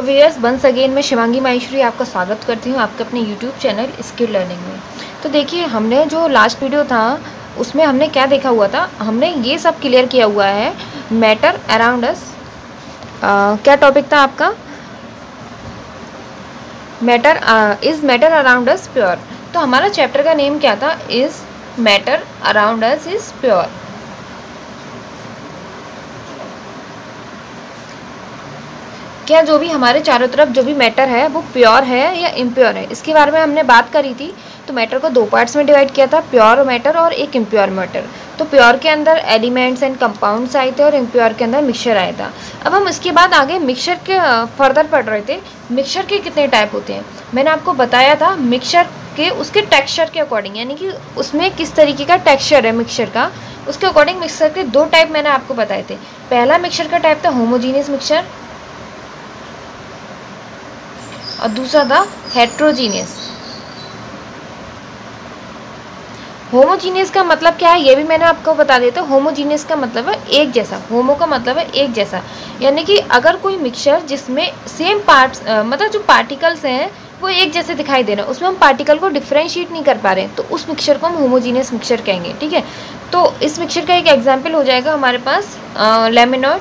Viewers, once again मैं शिवांगी माहेश्वरी आपका स्वागत करती हूँ आपके अपने यूट्यूब चैनल स्किल लर्निंग में। तो देखिए, हमने जो लास्ट वीडियो था उसमें हमने क्या देखा हुआ था, हमने ये सब क्लियर किया हुआ है मैटर अराउंड अस। क्या टॉपिक था आपका? Is matter around us pure. तो हमारा चैप्टर का नेम क्या था? Is matter around us is pure. क्या जो भी हमारे चारों तरफ जो भी मैटर है वो प्योर है या इम्प्योर है, इसके बारे में हमने बात करी थी। तो मैटर को दो पार्ट्स में डिवाइड किया था, प्योर मैटर और एक इम्प्योर मैटर। तो प्योर के अंदर एलिमेंट्स एंड कंपाउंड्स आए थे और इम्प्योर के अंदर मिक्सचर आया था। अब हम इसके बाद आगे मिक्सचर के फर्दर पढ़ रहे थे। मिक्सचर के कितने टाइप होते हैं मैंने आपको बताया था, मिक्सचर के उसके टेक्सचर के अकॉर्डिंग, यानी कि उसमें किस तरीके का टेक्सचर है मिक्सचर का, उसके अकॉर्डिंग मिक्सचर के दो टाइप मैंने आपको बताए थे। पहला मिक्सचर का टाइप था होमोजीनियस मिक्सचर और दूसरा था हेट्रोजीनियस। होमोजीनियस का मतलब क्या है ये भी मैंने आपको बता देता हूँ। होमोजीनियस का मतलब है एक जैसा, होमो का मतलब है एक जैसा, यानी कि अगर कोई मिक्सचर जिसमें सेम पार्ट्स मतलब जो पार्टिकल्स हैं वो एक जैसे दिखाई दे रहे हैं, उसमें हम पार्टिकल को डिफ्रेंशिएट नहीं कर पा रहे हैं, तो उस मिक्सचर को हम होमोजीनियस मिक्सचर कहेंगे। ठीक है, तो इस मिक्सचर का एक एग्जाम्पल हो जाएगा हमारे पास लेमनॉट।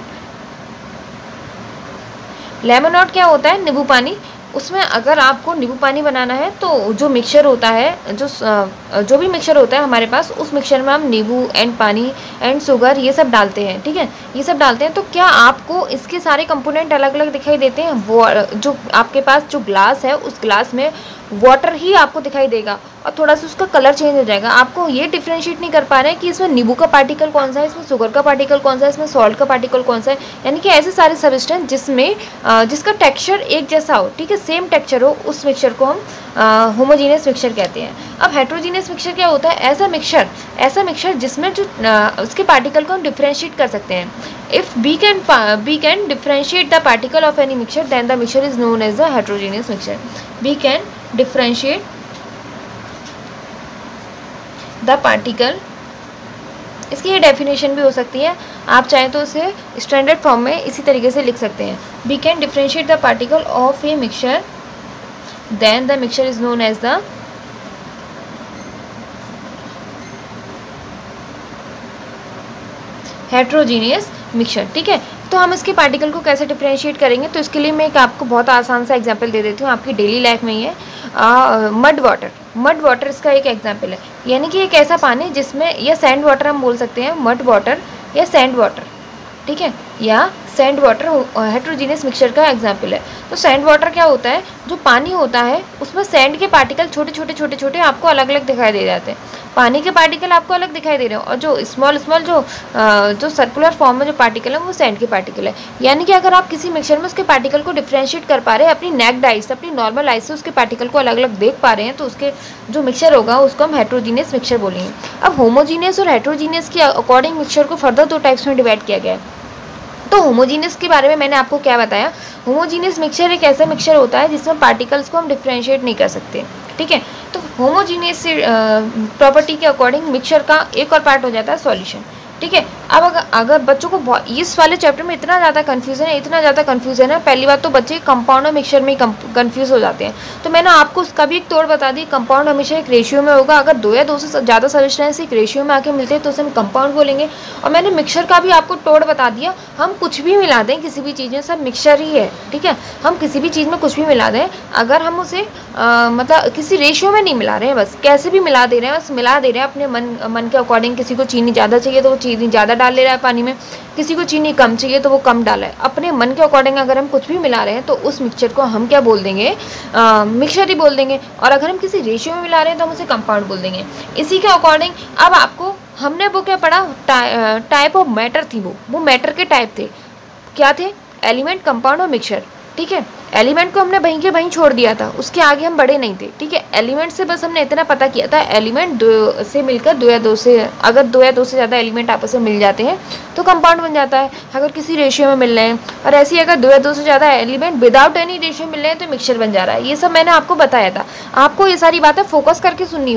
लेमनॉट क्या होता है? नींबू पानी। उसमें अगर आपको नींबू पानी बनाना है तो जो मिक्सचर होता है, जो भी मिक्सचर होता है हमारे पास, उस मिक्सचर में हम नींबू एंड पानी एंड शुगर ये सब डालते हैं। ठीक है, ये सब डालते हैं। तो क्या आपको इसके सारे कंपोनेंट अलग अलग दिखाई देते हैं? वो जो आपके पास जो ग्लास है उस ग्लास में वाटर ही आपको दिखाई देगा और थोड़ा सा उसका कलर चेंज हो जाएगा। आपको ये डिफ्रेंशिएट नहीं कर पा रहे हैं कि इसमें नींबू का पार्टिकल कौन सा है, इसमें शुगर का पार्टिकल कौन सा है, इसमें सॉल्ट का पार्टिकल कौन सा है, यानी कि ऐसे सारे सब्सटेंस जिसमें जिसका टेक्सचर एक जैसा हो, ठीक है, सेम टेक्सचर हो, उस मिक्सचर को हम होमोजीनियस मिक्सचर कहते हैं। अब हेट्रोजीनियस मिक्सचर क्या होता है? ऐसा मिक्सचर जिसमें जो उसके पार्टिकल को हम डिफ्रेंशिएट कर सकते हैं। If we can differentiate the particle of any mixture then the mixture is known as the heterogeneous mixture. We can differentiate the particle, इसकी ये डेफिनेशन भी हो सकती है, आप चाहें तो उसे स्टैंडर्ड फॉर्म में इसी तरीके से लिख सकते हैं। We can differentiate the particle of a mixture then the mixture is known as the heterogeneous mixture. ठीक है, तो हम इसके पार्टिकल को कैसे डिफ्रेंशिएट करेंगे? तो इसके लिए मैं एक आपको बहुत आसान सा एग्जांपल दे देती हूँ, आपकी डेली लाइफ में ही है। मड वाटर इसका एक एग्जांपल है, यानी कि एक ऐसा पानी जिसमें, या सैंड वाटर हम बोल सकते हैं, मड वाटर या सैंड वाटर। ठीक है, या सैंड वाटर हेट्रोजीनियस मिक्सचर का एग्जांपल है। तो सैंड वाटर क्या होता है? जो पानी होता है उसमें सैंड के पार्टिकल छोटे छोटे आपको अलग अलग दिखाई दे जाते हैं। पानी के पार्टिकल आपको अलग दिखाई दे रहे हैं और जो स्मॉल जो सर्कुलर फॉर्म में जो पार्टिकल है वो सैंड के पार्टिकल है। यानी कि अगर आप किसी मिक्सचर में उसके पार्टिकल को डिफ्रेंशिएट कर पा रहे हैं अपनी नेक्ड आई से, अपनी नॉर्मल आई से उसके पार्टिकल को अलग अलग देख पा रहे हैं, तो उसके जो मिक्सचर होगा उसको हम हेट्रोजीनियस मिक्सचर बोलेंगे। अब होमोजीनियस और हेट्रोजीनियस के अकॉर्डिंग मिक्सचर को फर्दर दो टाइप्स में डिवाइड किया गया है। तो होमोजीनियस के बारे में मैंने आपको क्या बताया? होमोजीनियस मिक्सचर एक ऐसा मिक्सचर होता है जिसमें पार्टिकल्स को हम डिफ्रेंशिएट नहीं कर सकते। ठीक है, तो होमोजीनियस प्रॉपर्टी के अकॉर्डिंग मिक्सचर का एक और पार्ट हो जाता है सॉल्यूशन। ठीक है, अब अगर बच्चों को इस वाले चैप्टर में इतना ज़्यादा कन्फ्यूजन है, पहली बात तो बच्चे कंपाउंड और मिक्सचर में कन्फ्यूज हो जाते हैं। तो मैंने आपको उसका भी एक तोड़ बता दी। कंपाउंड हमेशा एक रेशियो में होगा, अगर दो या दो से ज़्यादा सब्सटेंस एक रेशियो में आके मिलते हैं तो उसे हम कंपाउंड बोलेंगे। और मैंने मिक्सचर का भी आपको तोड़ बता दिया, हम कुछ भी मिला दें किसी भी चीज़ में, सब मिक्सचर ही है। ठीक है, हम किसी भी चीज़ में कुछ भी मिला दें, अगर हम उसे मतलब किसी रेशियो में नहीं मिला रहे हैं, बस कैसे भी मिला दे रहे हैं, बस मिला दे रहे हैं अपने मन के अकॉर्डिंग। किसी को चीनी ज़्यादा चाहिए तो वो चीनी ज़्यादा डाल ले रहा है पानी में, किसी को चीनी कम चाहिए तो वो कम डाला है। अपने मन के अकॉर्डिंग अगर हम कुछ भी मिला रहे हैं तो उस मिक्सचर को हम क्या बोल देंगे? मिक्सचर ही बोल देंगे। और अगर हम किसी रेशियो में मिला रहे हैं तो हम उसे कंपाउंड बोल देंगे। इसी के अकॉर्डिंग अब आपको हमने वो क्या पढ़ा? टाइप ऑफ मैटर थी, वो मैटर के टाइप थे। क्या थे? एलिमेंट, कंपाउंड और मिक्सचर। ठीक है, एलिमेंट को हमने वहीं के वहीं छोड़ दिया था, उसके आगे हम बढ़े नहीं थे। ठीक है, एलिमेंट से बस हमने इतना पता किया था, एलिमेंट दो से मिलकर दो या दो से, अगर दो या दो से ज़्यादा एलिमेंट आपस में मिल जाते हैं तो कंपाउंड बन जाता है, अगर किसी रेशियो में मिल रहे हैं। और ऐसे ही अगर दो या दो से ज़्यादा एलिमेंट विदाउट एनी रेशियो मिल रहे हैं तो मिक्सचर बन जा रहा है। ये सब मैंने आपको बताया था। आपको ये सारी बातें फोकस करके सुननी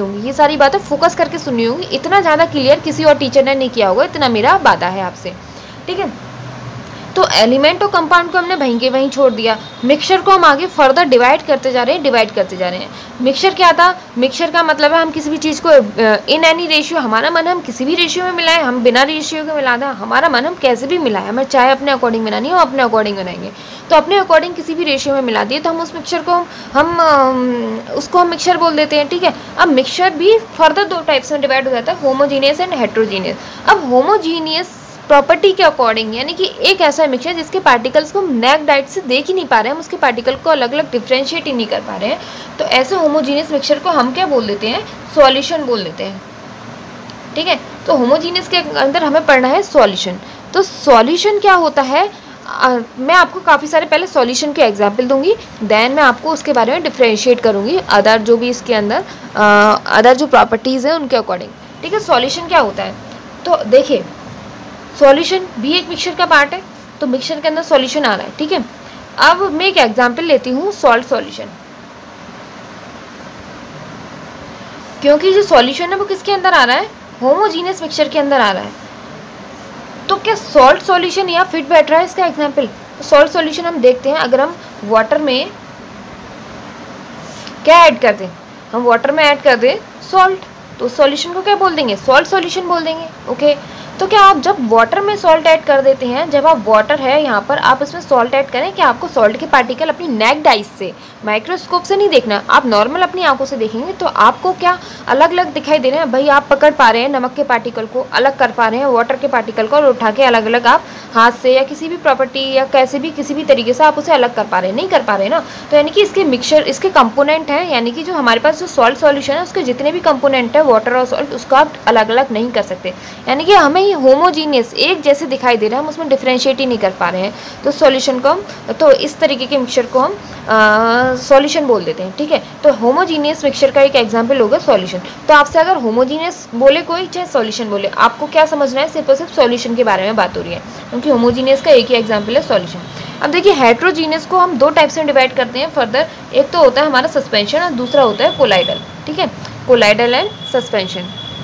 होंगी, इतना ज़्यादा क्लियर किसी और टीचर ने नहीं किया होगा, इतना मेरा वादा है आपसे। ठीक है, तो तो एलिमेंट और कंपाउंड को हमने वहीं के वहीं छोड़ दिया, मिक्सचर को हम आगे फर्दर डिवाइड करते जा रहे हैं। मिक्सचर क्या था, मिक्सचर का मतलब है हम किसी भी चीज़ को इन एनी रेशियो, हमारा मन हम किसी भी रेशियो में मिलाएं, हम बिना रेशियो के मिला दें, हमारा मन हम कैसे भी मिलाएं, हमें चाहे अपने अकॉर्डिंग बनानी है, हम अपने अकॉर्डिंग बनाएंगे। तो अपने अकॉर्डिंग किसी भी रेशियो में मिला दिए तो हम उस मिक्सचर को उसको हम मिक्सचर बोल देते हैं, ठीक है। अब मिक्सचर भी फर्दर दो टाइप्स में डिवाइड हो जाता है, होमोजीनियस एंड हेट्रोजीनियस। अब होमोजीनियस प्रॉपर्टी के अकॉर्डिंग, यानी कि एक ऐसा मिक्सचर जिसके पार्टिकल्स को हम नेक डाइट से देख ही नहीं पा रहे हैं, हम उसके पार्टिकल को अलग अलग डिफ्रेंशिएट ही नहीं कर पा रहे हैं, तो ऐसे होमोजीनियस मिक्सचर को हम क्या बोल देते हैं, सॉल्यूशन बोल देते हैं, ठीक है। तो होमोजीनियस के अंदर हमें पढ़ना है सॉल्यूशन। तो सॉल्यूशन क्या होता है, मैं आपको काफ़ी सारे पहले सॉल्यूशन के एग्जाम्पल दूंगी, देन मैं आपको उसके बारे में डिफ्रेंशिएट करूंगी अदर जो भी इसके अंदर अदर जो प्रॉपर्टीज़ हैं उनके अकॉर्डिंग, ठीक है। सॉल्यूशन क्या होता है, तो देखिए सॉल्यूशन भी एक मिक्सचर का पार्ट है, तो मिक्सचर के अंदर सॉल्यूशन आ रहा है, ठीक है। अब मैं एक एग्जांपल लेती हूँ सॉल्ट सॉल्यूशन, क्योंकि जो सॉल्यूशन है वो किसके अंदर आ रहा है, होमोजीनियस मिक्सचर के अंदर आ रहा है। तो क्या सॉल्ट सॉल्यूशन या फिट बैठ रहा है इसका एग्जांपल। सॉल्ट सॉल्यूशन हम देखते हैं, अगर हम वाटर में क्या ऐड कर दें, हम वाटर में ऐड कर दें सॉल्ट, तो सॉल्यूशन को क्या बोल देंगे, सॉल्ट सॉल्यूशन बोल देंगे, ओके। तो क्या आप जब वाटर में सॉल्ट ऐड कर देते हैं, जब आप वाटर है यहाँ पर आप इसमें सॉल्ट ऐड करें, कि आपको सॉल्ट के पार्टिकल अपनी नेक्ड आइज से, माइक्रोस्कोप से नहीं देखना, आप नॉर्मल अपनी आंखों से देखेंगे तो आपको क्या अलग अलग दिखाई दे रहे हैं, भाई आप पकड़ पा रहे हैं नमक के पार्टिकल को अलग कर पा रहे हैं वाटर के पार्टिकल को, और उठा के अलग अलग आप हाथ से या किसी भी प्रॉपर्टी या कैसे भी किसी भी तरीके से आप उसे अलग कर पा रहे हैं, नहीं कर पा रहे ना। तो यानी कि इसके मिक्सचर, इसके कंपोनेंट हैं, यानी कि जो हमारे पास जो सॉल्ट सॉल्यूशन है उसके जितने भी कंपोनेंट है वाटर और सॉल्ट, उसको आप अलग अलग नहीं कर सकते, यानी कि हमें ये होमोजीनियस एक जैसे दिखाई दे रहा है, हम उसमें डिफरेंशिएट ही नहीं कर पा रहे हैं। तो सॉल्यूशन को हम, तो इस तरीके के मिक्सचर को हम सॉल्यूशन बोल देते हैं, ठीक है। तो होमोजीनियस मिक्सचर का एक एग्जांपल होगा सॉल्यूशन। तो आपसे अगर होमोजीनियस बोले कोई, चाहे सॉल्यूशन बोले, आपको क्या समझना है, सिर्फ और सिर्फ सॉल्यूशन के बारे में बात हो रही है, क्योंकि होमोजीनियस का एक ही एग्जाम्पल है सॉल्यूशन। अब देखिए हेट्रोजीनियस को हम दो टाइप्स में डिवाइड करते हैं फर्दर, एक तो होता है हमारा सस्पेंशन और दूसरा होता है कोलाइडल, ठीक है, colloidal and suspension.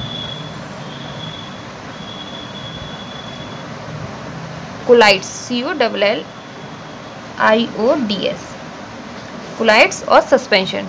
Colloids, COLLIODS, colloids और सस्पेंशन।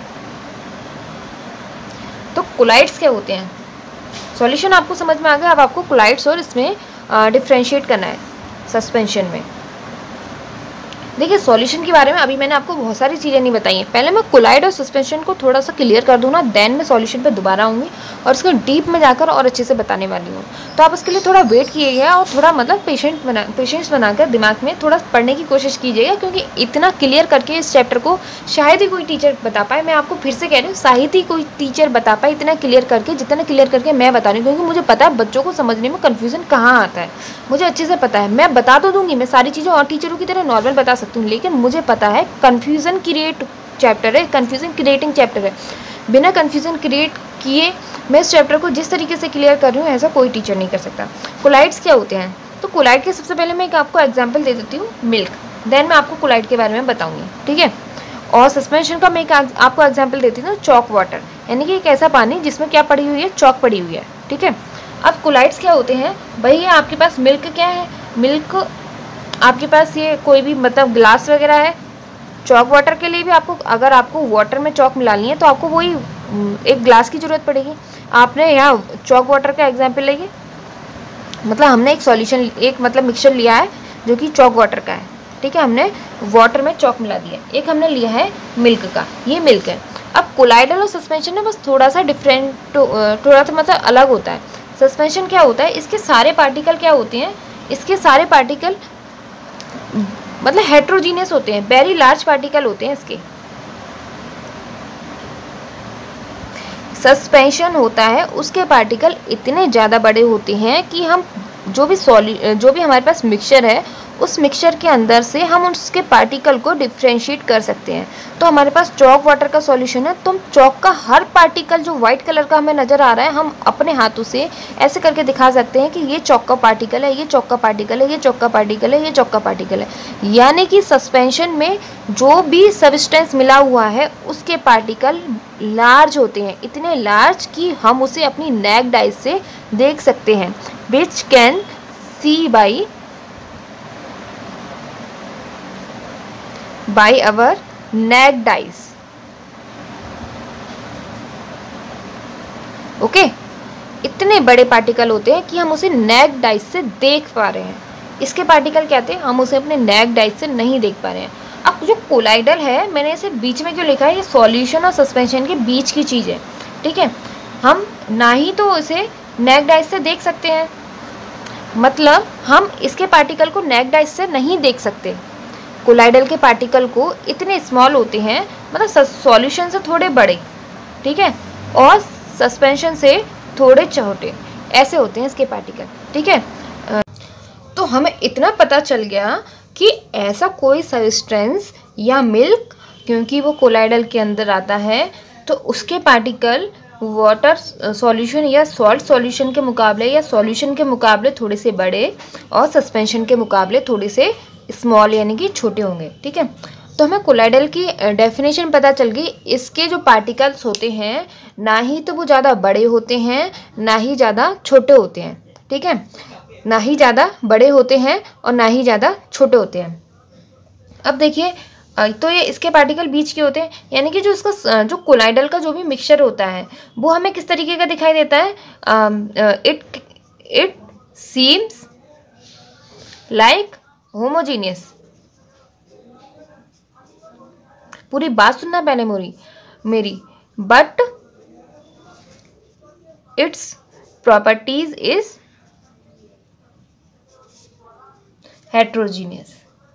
तो कोलाइड्स क्या होते हैं, सॉल्यूशन आपको समझ में आ गया, अब आपको कोलाइड्स और इसमें डिफरेंशिएट करना है सस्पेंशन में। देखिए सॉल्यूशन के बारे में अभी मैंने आपको बहुत सारी चीज़ें नहीं बताई हैं, पहले मैं कोलाइड और सस्पेंशन को थोड़ा सा क्लियर कर दूँ ना, देन मैं सॉल्यूशन पे दोबारा आऊँगी और उसको डीप में जाकर और अच्छे से बताने वाली हूँ। तो आप उसके लिए थोड़ा वेट कीजिएगा और थोड़ा मतलब पेशेंस बनाकर दिमाग में थोड़ा पढ़ने की कोशिश कीजिएगा, क्योंकि इतना क्लियर करके इस चैप्टर को शायद ही कोई टीचर बता पाए। मैं आपको फिर से कह रही हूँ, शायद ही कोई टीचर बता पाए इतना क्लियर करके, जितना क्लियर करके मैं बता रही हूँ, क्योंकि मुझे पता है बच्चों को समझने में कन्फ्यूज़न कहाँ आता है, मुझे अच्छे से पता है। मैं बता तो दूँगी, मैं सारी चीज़ें और टीचरों की तरह नॉर्मल बता सकती हूँ, लेकिन मुझे पता है कन्फ्यूज़न क्रिएट चैप्टर है, कन्फ्यूज़न क्रिएटिंग चैप्टर है। बिना कन्फ्यूज़न क्रिएट किए मैं इस चैप्टर को जिस तरीके से क्लियर कर रही हूँ, ऐसा कोई टीचर नहीं कर सकता। कोलाइड्स क्या होते हैं, तो कोलाइड के सबसे पहले मैं एक आपको एग्जांपल दे देती हूँ, मिल्क, देन मैं आपको कोलाइड के बारे में बताऊँगी, ठीक है। और सस्पेंशन का मैं एक आपको एग्जाम्पल देती हूँ, चॉक वाटर, यानी कि एक ऐसा पानी जिसमें क्या पड़ी हुई है, चॉक पड़ी हुई है, ठीक है। अब कोलाइड्स क्या होते हैं, भाई आपके पास मिल्क क्या है, मिल्क आपके पास ये कोई भी मतलब ग्लास वगैरह है, चॉक वाटर के लिए भी आपको, अगर आपको वाटर में चॉक मिलानी है तो आपको वही एक ग्लास की ज़रूरत पड़ेगी। आपने यहाँ चॉक वाटर का एग्जाम्पल लेंगे, मतलब हमने एक सॉल्यूशन, एक मतलब मिक्सचर लिया है जो कि चॉक वाटर का है, ठीक है, हमने वाटर में चॉक मिला दिया। एक हमने लिया है मिल्क का, ये मिल्क है। अब कोलाइडल और सस्पेंशन में बस थोड़ा सा डिफरेंट, थोड़ा सा मतलब अलग होता है। सस्पेंशन क्या होता है, इसके सारे पार्टिकल क्या होते हैं, इसके सारे पार्टिकल मतलब हेट्रोजीनियस होते हैं, वेरी लार्ज पार्टिकल होते हैं इसके। सस्पेंशन होता है उसके पार्टिकल इतने ज़्यादा बड़े होते हैं कि हम जो भी हमारे पास मिक्सचर है, उस मिक्सचर के अंदर से हम उसके पार्टिकल को डिफ्रेंशिएट कर सकते हैं। तो हमारे पास चॉक वाटर का सॉल्यूशन है, तो हम चॉक का हर पार्टिकल जो वाइट कलर का हमें नज़र आ रहा है, हम अपने हाथों से ऐसे करके दिखा सकते हैं कि ये चॉक का पार्टिकल है, ये चॉक का पार्टिकल है, ये चॉक का पार्टिकल है, ये चॉक का पार्टिकल है। यानी कि सस्पेंशन में जो भी सब्सटेंस मिला हुआ है उसके पार्टिकल लार्ज होते हैं, इतने लार्ज कि हम उसे अपनी नेक्ड आइज से देख सकते हैं, which can see by by our naked eyes. Okay, इतने बड़े पार्टिकल होते हैं कि हम उसे नेक्ड आइज से देख पा रहे हैं। इसके पार्टिकल क्या थे, हम उसे अपने नेक्ड आइज से नहीं देख पा रहे हैं। अब जो कोलाइडल है, मैंने इसे बीच में क्यों लिखा है, ये सॉल्यूशन और सस्पेंशन के बीच की चीज़ है, ठीक है। हम ना ही तो इसे नेक्ड आइज से देख सकते हैं, मतलब हम इसके पार्टिकल को नेक्ड आइज से नहीं देख सकते। कोलाइडल के पार्टिकल को इतने स्मॉल होते हैं, मतलब सॉल्यूशन से थोड़े बड़े, ठीक है, और सस्पेंशन से थोड़े छोटे, ऐसे होते हैं इसके पार्टिकल, ठीक है। तो हमें इतना पता चल गया कि ऐसा कोई सब्सटेंस या मिल्क, क्योंकि वो कोलाइडल के अंदर आता है, तो उसके पार्टिकल वाटर सॉल्यूशन या सॉल्ट सॉल्यूशन के मुकाबले या सॉल्यूशन के मुकाबले थोड़े से बड़े और सस्पेंशन के मुकाबले थोड़े से स्मॉल यानी कि छोटे होंगे, ठीक है। तो हमें कोलाइडल की डेफिनेशन पता चल गई। इसके जो पार्टिकल्स होते हैं, ना ही तो वो ज़्यादा बड़े होते हैं, ना ही ज़्यादा छोटे होते हैं, ठीक है, ना ही ज़्यादा बड़े होते हैं और ना ही ज़्यादा छोटे होते हैं। अब देखिए, तो ये इसके पार्टिकल बीच के होते हैं, यानी कि जो इसका जो कोलाइडल का जो भी मिक्सचर होता है वो हमें किस तरीके का दिखाई देता है, इट सीम्स लाइक होमोजीनियस। पूरी बात सुनना पहले मेरी, but its properties is heterogeneous.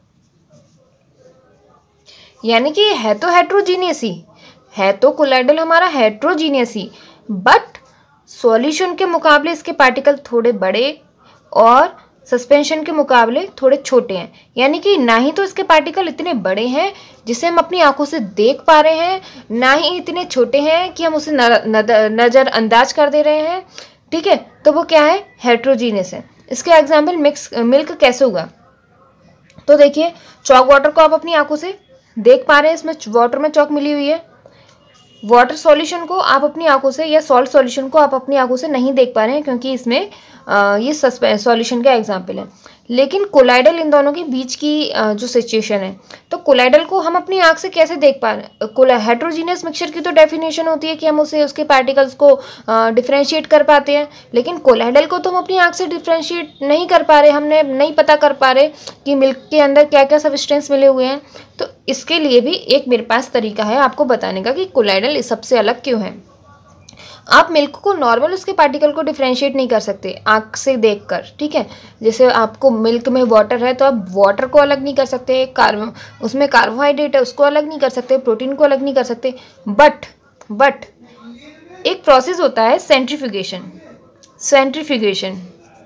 यानी कि है तो हेट्रोजीनियस ही, है तो कोलाइडल हमारा हेट्रोजीनियस ही, बट सॉल्यूशन के मुकाबले इसके पार्टिकल थोड़े बड़े और सस्पेंशन के मुकाबले थोड़े छोटे हैं। यानी कि ना ही तो इसके पार्टिकल इतने बड़े हैं जिसे हम अपनी आंखों से देख पा रहे हैं, ना ही इतने छोटे हैं कि हम उसे नज़रअंदाज कर दे रहे हैं, ठीक है। तो वो क्या है, हेट्रोजीनियस है। इसके एग्जाम्पल मिल्क कैसे हुआ, तो देखिए, चॉक वाटर को आप अपनी आंखों से देख पा रहे हैं, इसमें वाटर में चॉक मिली हुई है। वाटर सॉल्यूशन को आप अपनी आंखों से या सॉल्ट सॉल्यूशन को आप अपनी आंखों से नहीं देख पा रहे हैं, क्योंकि इसमें ये सॉल्यूशन का एग्जाम्पल है। लेकिन कोलाइडल इन दोनों के बीच की जो सिचुएशन है, तो कोलाइडल को हम अपनी आंख से कैसे देख पा रहे हैं। हेट्रोजीनियस मिक्सचर की तो डेफिनेशन होती है कि हम उसे उसके पार्टिकल्स को डिफ्रेंशिएट कर पाते हैं, लेकिन कोलाइडल को तो हम अपनी आंख से डिफ्रेंशिएट नहीं कर पा रहे, हमने नहीं पता कर पा रहे कि मिल्क के अंदर क्या क्या सब्सटेंस मिले हुए हैं। तो इसके लिए भी एक मेरे पास तरीका है आपको बताने का कि कोलाइडल सबसे अलग क्यों है। आप मिल्क को नॉर्मल उसके पार्टिकल को डिफ्रेंशिएट नहीं कर सकते आंख से देखकर, ठीक है। जैसे आपको मिल्क में वाटर है तो आप वाटर को अलग नहीं कर सकते, उसमें कार्बोहाइड्रेट है उसको अलग नहीं कर सकते, प्रोटीन को अलग नहीं कर सकते, बट एक प्रोसेस होता है सेंट्रीफ्यूगेशन।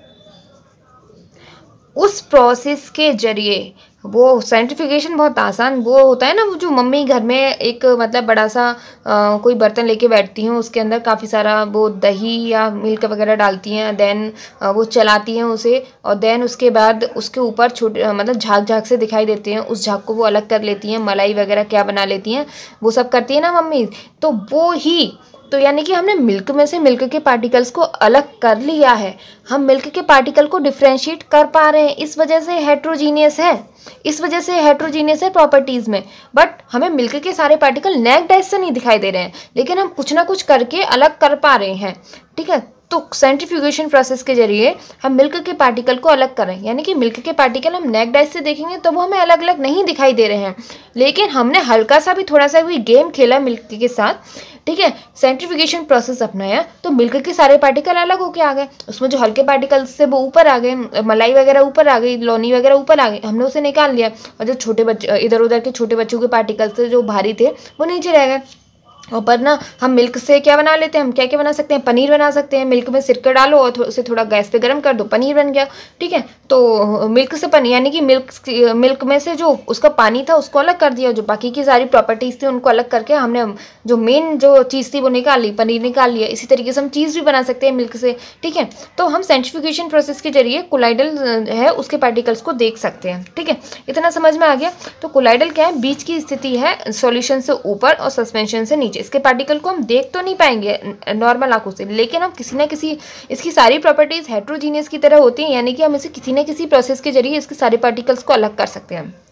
उस प्रोसेस के जरिए, वो सेंट्रीफ्यूगेशन बहुत आसान वो होता है ना, वो जो मम्मी घर में एक मतलब बड़ा सा कोई बर्तन लेके बैठती हैं, उसके अंदर काफ़ी सारा वो दही या मिल्क वगैरह डालती हैं, देन वो चलाती हैं उसे, और देन उसके बाद उसके ऊपर छोटे मतलब झाग से दिखाई देते हैं, उस झाग को वो अलग कर लेती हैं, मलाई वगैरह क्या बना लेती हैं, वो सब करती है ना मम्मी। तो वो ही तो यानी कि हमने मिल्क में से मिल्क के पार्टिकल्स को अलग कर लिया है, हम मिल्क के पार्टिकल को डिफ्रेंशिएट कर पा रहे हैं, इस वजह से हेट्रोजीनियस है प्रॉपर्टीज़ में। बट हमें मिल्क के सारे पार्टिकल नेक्ड आइज से नहीं दिखाई दे रहे हैं, लेकिन हम कुछ ना कुछ करके अलग कर पा रहे हैं, ठीक है। तो सेंट्रीफ्यूगेशन प्रोसेस के जरिए हम मिल्क के पार्टिकल को अलग कर रहे हैं, यानी कि मिल्क के पार्टिकल हम नेक्ड आइज से देखेंगे तो वो हमें अलग अलग नहीं दिखाई दे रहे हैं, लेकिन हमने हल्का सा भी थोड़ा सा भी गेम खेला मिल्क के साथ, ठीक है, सेंट्रीफ्यूगेशन प्रोसेस अपनाया, तो मिल्क के सारे पार्टिकल अलग होके आ गए, उसमें जो हल्के पार्टिकल्स थे वो ऊपर आ गए, मलाई वगैरह ऊपर आ गई, लोनी वगैरह ऊपर आ गई, हमने उसे निकाल लिया, और जो छोटे बच्चे इधर उधर के छोटे बच्चों के पार्टिकल्स थे जो भारी थे वो नीचे रह गए। और पर ना हम मिल्क से क्या बना लेते हैं, हम क्या क्या बना सकते हैं, पनीर बना सकते हैं, मिल्क में सिरका डालो और उसे थोड़ा गैस पे गर्म कर दो, पनीर बन गया, ठीक है। तो मिल्क से पनीर यानी कि मिल्क में से जो उसका पानी था उसको अलग कर दिया, जो बाकी की सारी प्रॉपर्टीज़ थी उनको अलग करके हमने जो मेन जो चीज़ थी वो निकाल ली, पनीर निकाल लिया। इसी तरीके से हम चीज़ भी बना सकते हैं मिल्क से, ठीक है। तो हम सेंट्रीफ्यूगेशन प्रोसेस के जरिए कोलाइडल है उसके पार्टिकल्स को देख सकते हैं, ठीक है। इतना समझ में आ गया। तो कोलाइडल क्या है, बीच की स्थिति है, सॉल्यूशन से ऊपर और सस्पेंशन से नीचे। इसके पार्टिकल को हम देख तो नहीं पाएंगे नॉर्मल आंखों से, लेकिन हम किसी ना किसी इसकी सारी प्रॉपर्टीज हेट्रोजीनियस की तरह होती हैं, यानी कि हम इसे किसी न किसी प्रोसेस के जरिए इसके सारे पार्टिकल्स को अलग कर सकते हैं।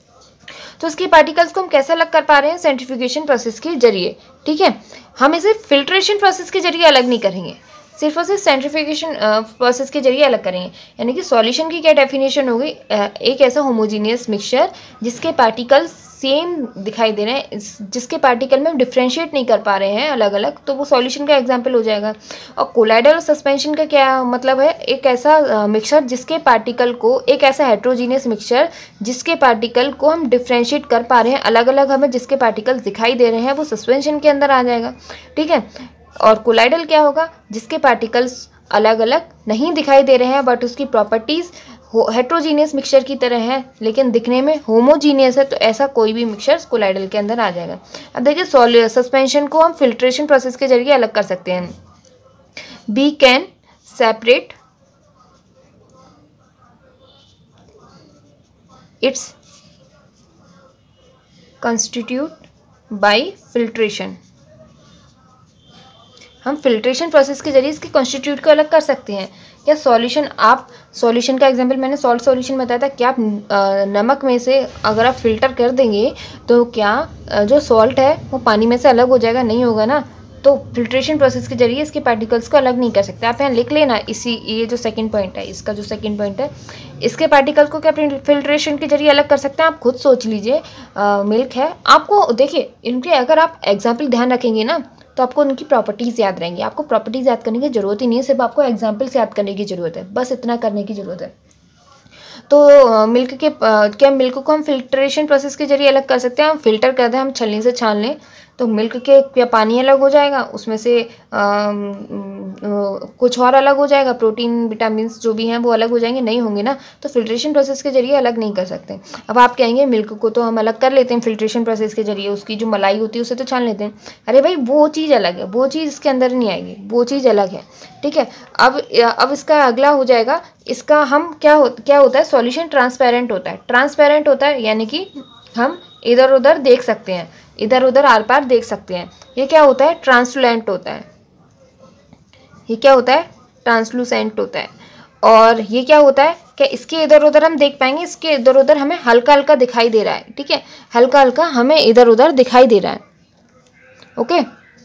तो इसके पार्टिकल्स को हम कैसे अलग कर पा रहे हैं, सेंट्रीफ्यूगेशन प्रोसेस के जरिए, ठीक है। हम इसे फिल्ट्रेशन प्रोसेस के जरिए अलग नहीं करेंगे, सिर्फ और सिर्फ सेंट्रीफ्यूगेशन प्रोसेस के जरिए अलग करेंगे। यानी कि सॉल्यूशन की क्या डेफिनेशन होगी, एक ऐसा होमोजीनियस मिक्सचर जिसके पार्टिकल्स सेम दिखाई दे रहे हैं, जिसके पार्टिकल में हम डिफ्रेंशिएट नहीं कर पा रहे हैं अलग अलग, तो वो सॉल्यूशन का एग्जांपल हो जाएगा। और कोलाइडल सस्पेंशन का क्या मतलब है, एक ऐसा मिक्सचर जिसके पार्टिकल को, एक ऐसा हेट्रोजीनियस मिक्सचर जिसके पार्टिकल को हम डिफ्रेंशिएट कर पा रहे हैं अलग अलग, हमें जिसके पार्टिकल्स दिखाई दे रहे हैं वो सस्पेंशन के अंदर आ जाएगा, ठीक है। और कोलाइडल क्या होगा, जिसके पार्टिकल्स अलग अलग नहीं दिखाई दे रहे हैं बट उसकी प्रॉपर्टीज़ हेट्रोजीनियस मिक्सचर की तरह है लेकिन दिखने में होमोजीनियस है, तो ऐसा कोई भी मिक्सचर कोलाइडल के अंदर आ जाएगा। अब देखिए सस्पेंशन को हम फिल्ट्रेशन प्रोसेस के जरिए अलग कर सकते हैं। We can separate its constitute by filtration. हम फिल्ट्रेशन प्रोसेस के जरिए इसके कॉन्स्टिट्यूट को अलग कर सकते हैं। या सॉल्यूशन, आप सॉल्यूशन का एग्जांपल मैंने सॉल्ट सॉल्यूशन बताया था, क्या आप नमक में से अगर आप फिल्टर कर देंगे तो क्या जो सॉल्ट है वो पानी में से अलग हो जाएगा, नहीं होगा ना। तो फिल्ट्रेशन प्रोसेस के जरिए इसके पार्टिकल्स को अलग नहीं कर सकते। आप यहाँ लिख लेना, इसी ये जो सेकंड पॉइंट है, इसका जो सेकंड पॉइंट है, इसके पार्टिकल को क्या फिल्ट्रेशन के जरिए अलग कर सकते हैं। आप खुद सोच लीजिए, मिल्क है, आपको देखिए इनके अगर आप एग्जाम्पल ध्यान रखेंगे ना तो आपको उनकी प्रॉपर्टीज़ याद रहेंगी। आपको प्रॉपर्टीज़ याद करने की ज़रूरत ही नहीं है, सिर्फ आपको एग्जाम्पल्स याद करने की ज़रूरत है, बस इतना करने की ज़रूरत है। तो मिल्क के क्या मिल्क को हम फिल्ट्रेशन प्रोसेस के जरिए अलग कर सकते हैं। हम फिल्टर कर दें, हम छलनी से छान लें तो मिल्क के क्या पानी अलग हो जाएगा, उसमें से कुछ और अलग हो जाएगा, प्रोटीन विटामिन जो भी हैं वो अलग हो जाएंगे, नहीं होंगे ना। तो फिल्ट्रेशन प्रोसेस के जरिए अलग नहीं कर सकते। अब आप कहेंगे मिल्क को तो हम अलग कर लेते हैं फिल्ट्रेशन प्रोसेस के जरिए, उसकी जो मलाई होती है उसे तो छान लेते हैं। अरे भाई वो चीज़ अलग है, वो चीज़ इसके अंदर नहीं आएगी, वो चीज़ अलग है, ठीक है। अब इसका अगला हो जाएगा, इसका हम क्या होता है, सॉल्यूशन ट्रांसपेरेंट होता है। ट्रांसपेरेंट होता है यानी कि हम इधर उधर देख सकते हैं, इधर उधर आर पार देख सकते हैं। ये क्या होता है, ट्रांसलूसेंट होता है। ये क्या होता है, ट्रांसलूसेंट होता है। और ये क्या होता है, क्या इसके इधर उधर हम देख पाएंगे, इसके इधर उधर हमें हल्का हल्का दिखाई दे रहा है, ठीक है, हल्का हल्का हमें इधर उधर दिखाई दे रहा है। ओके,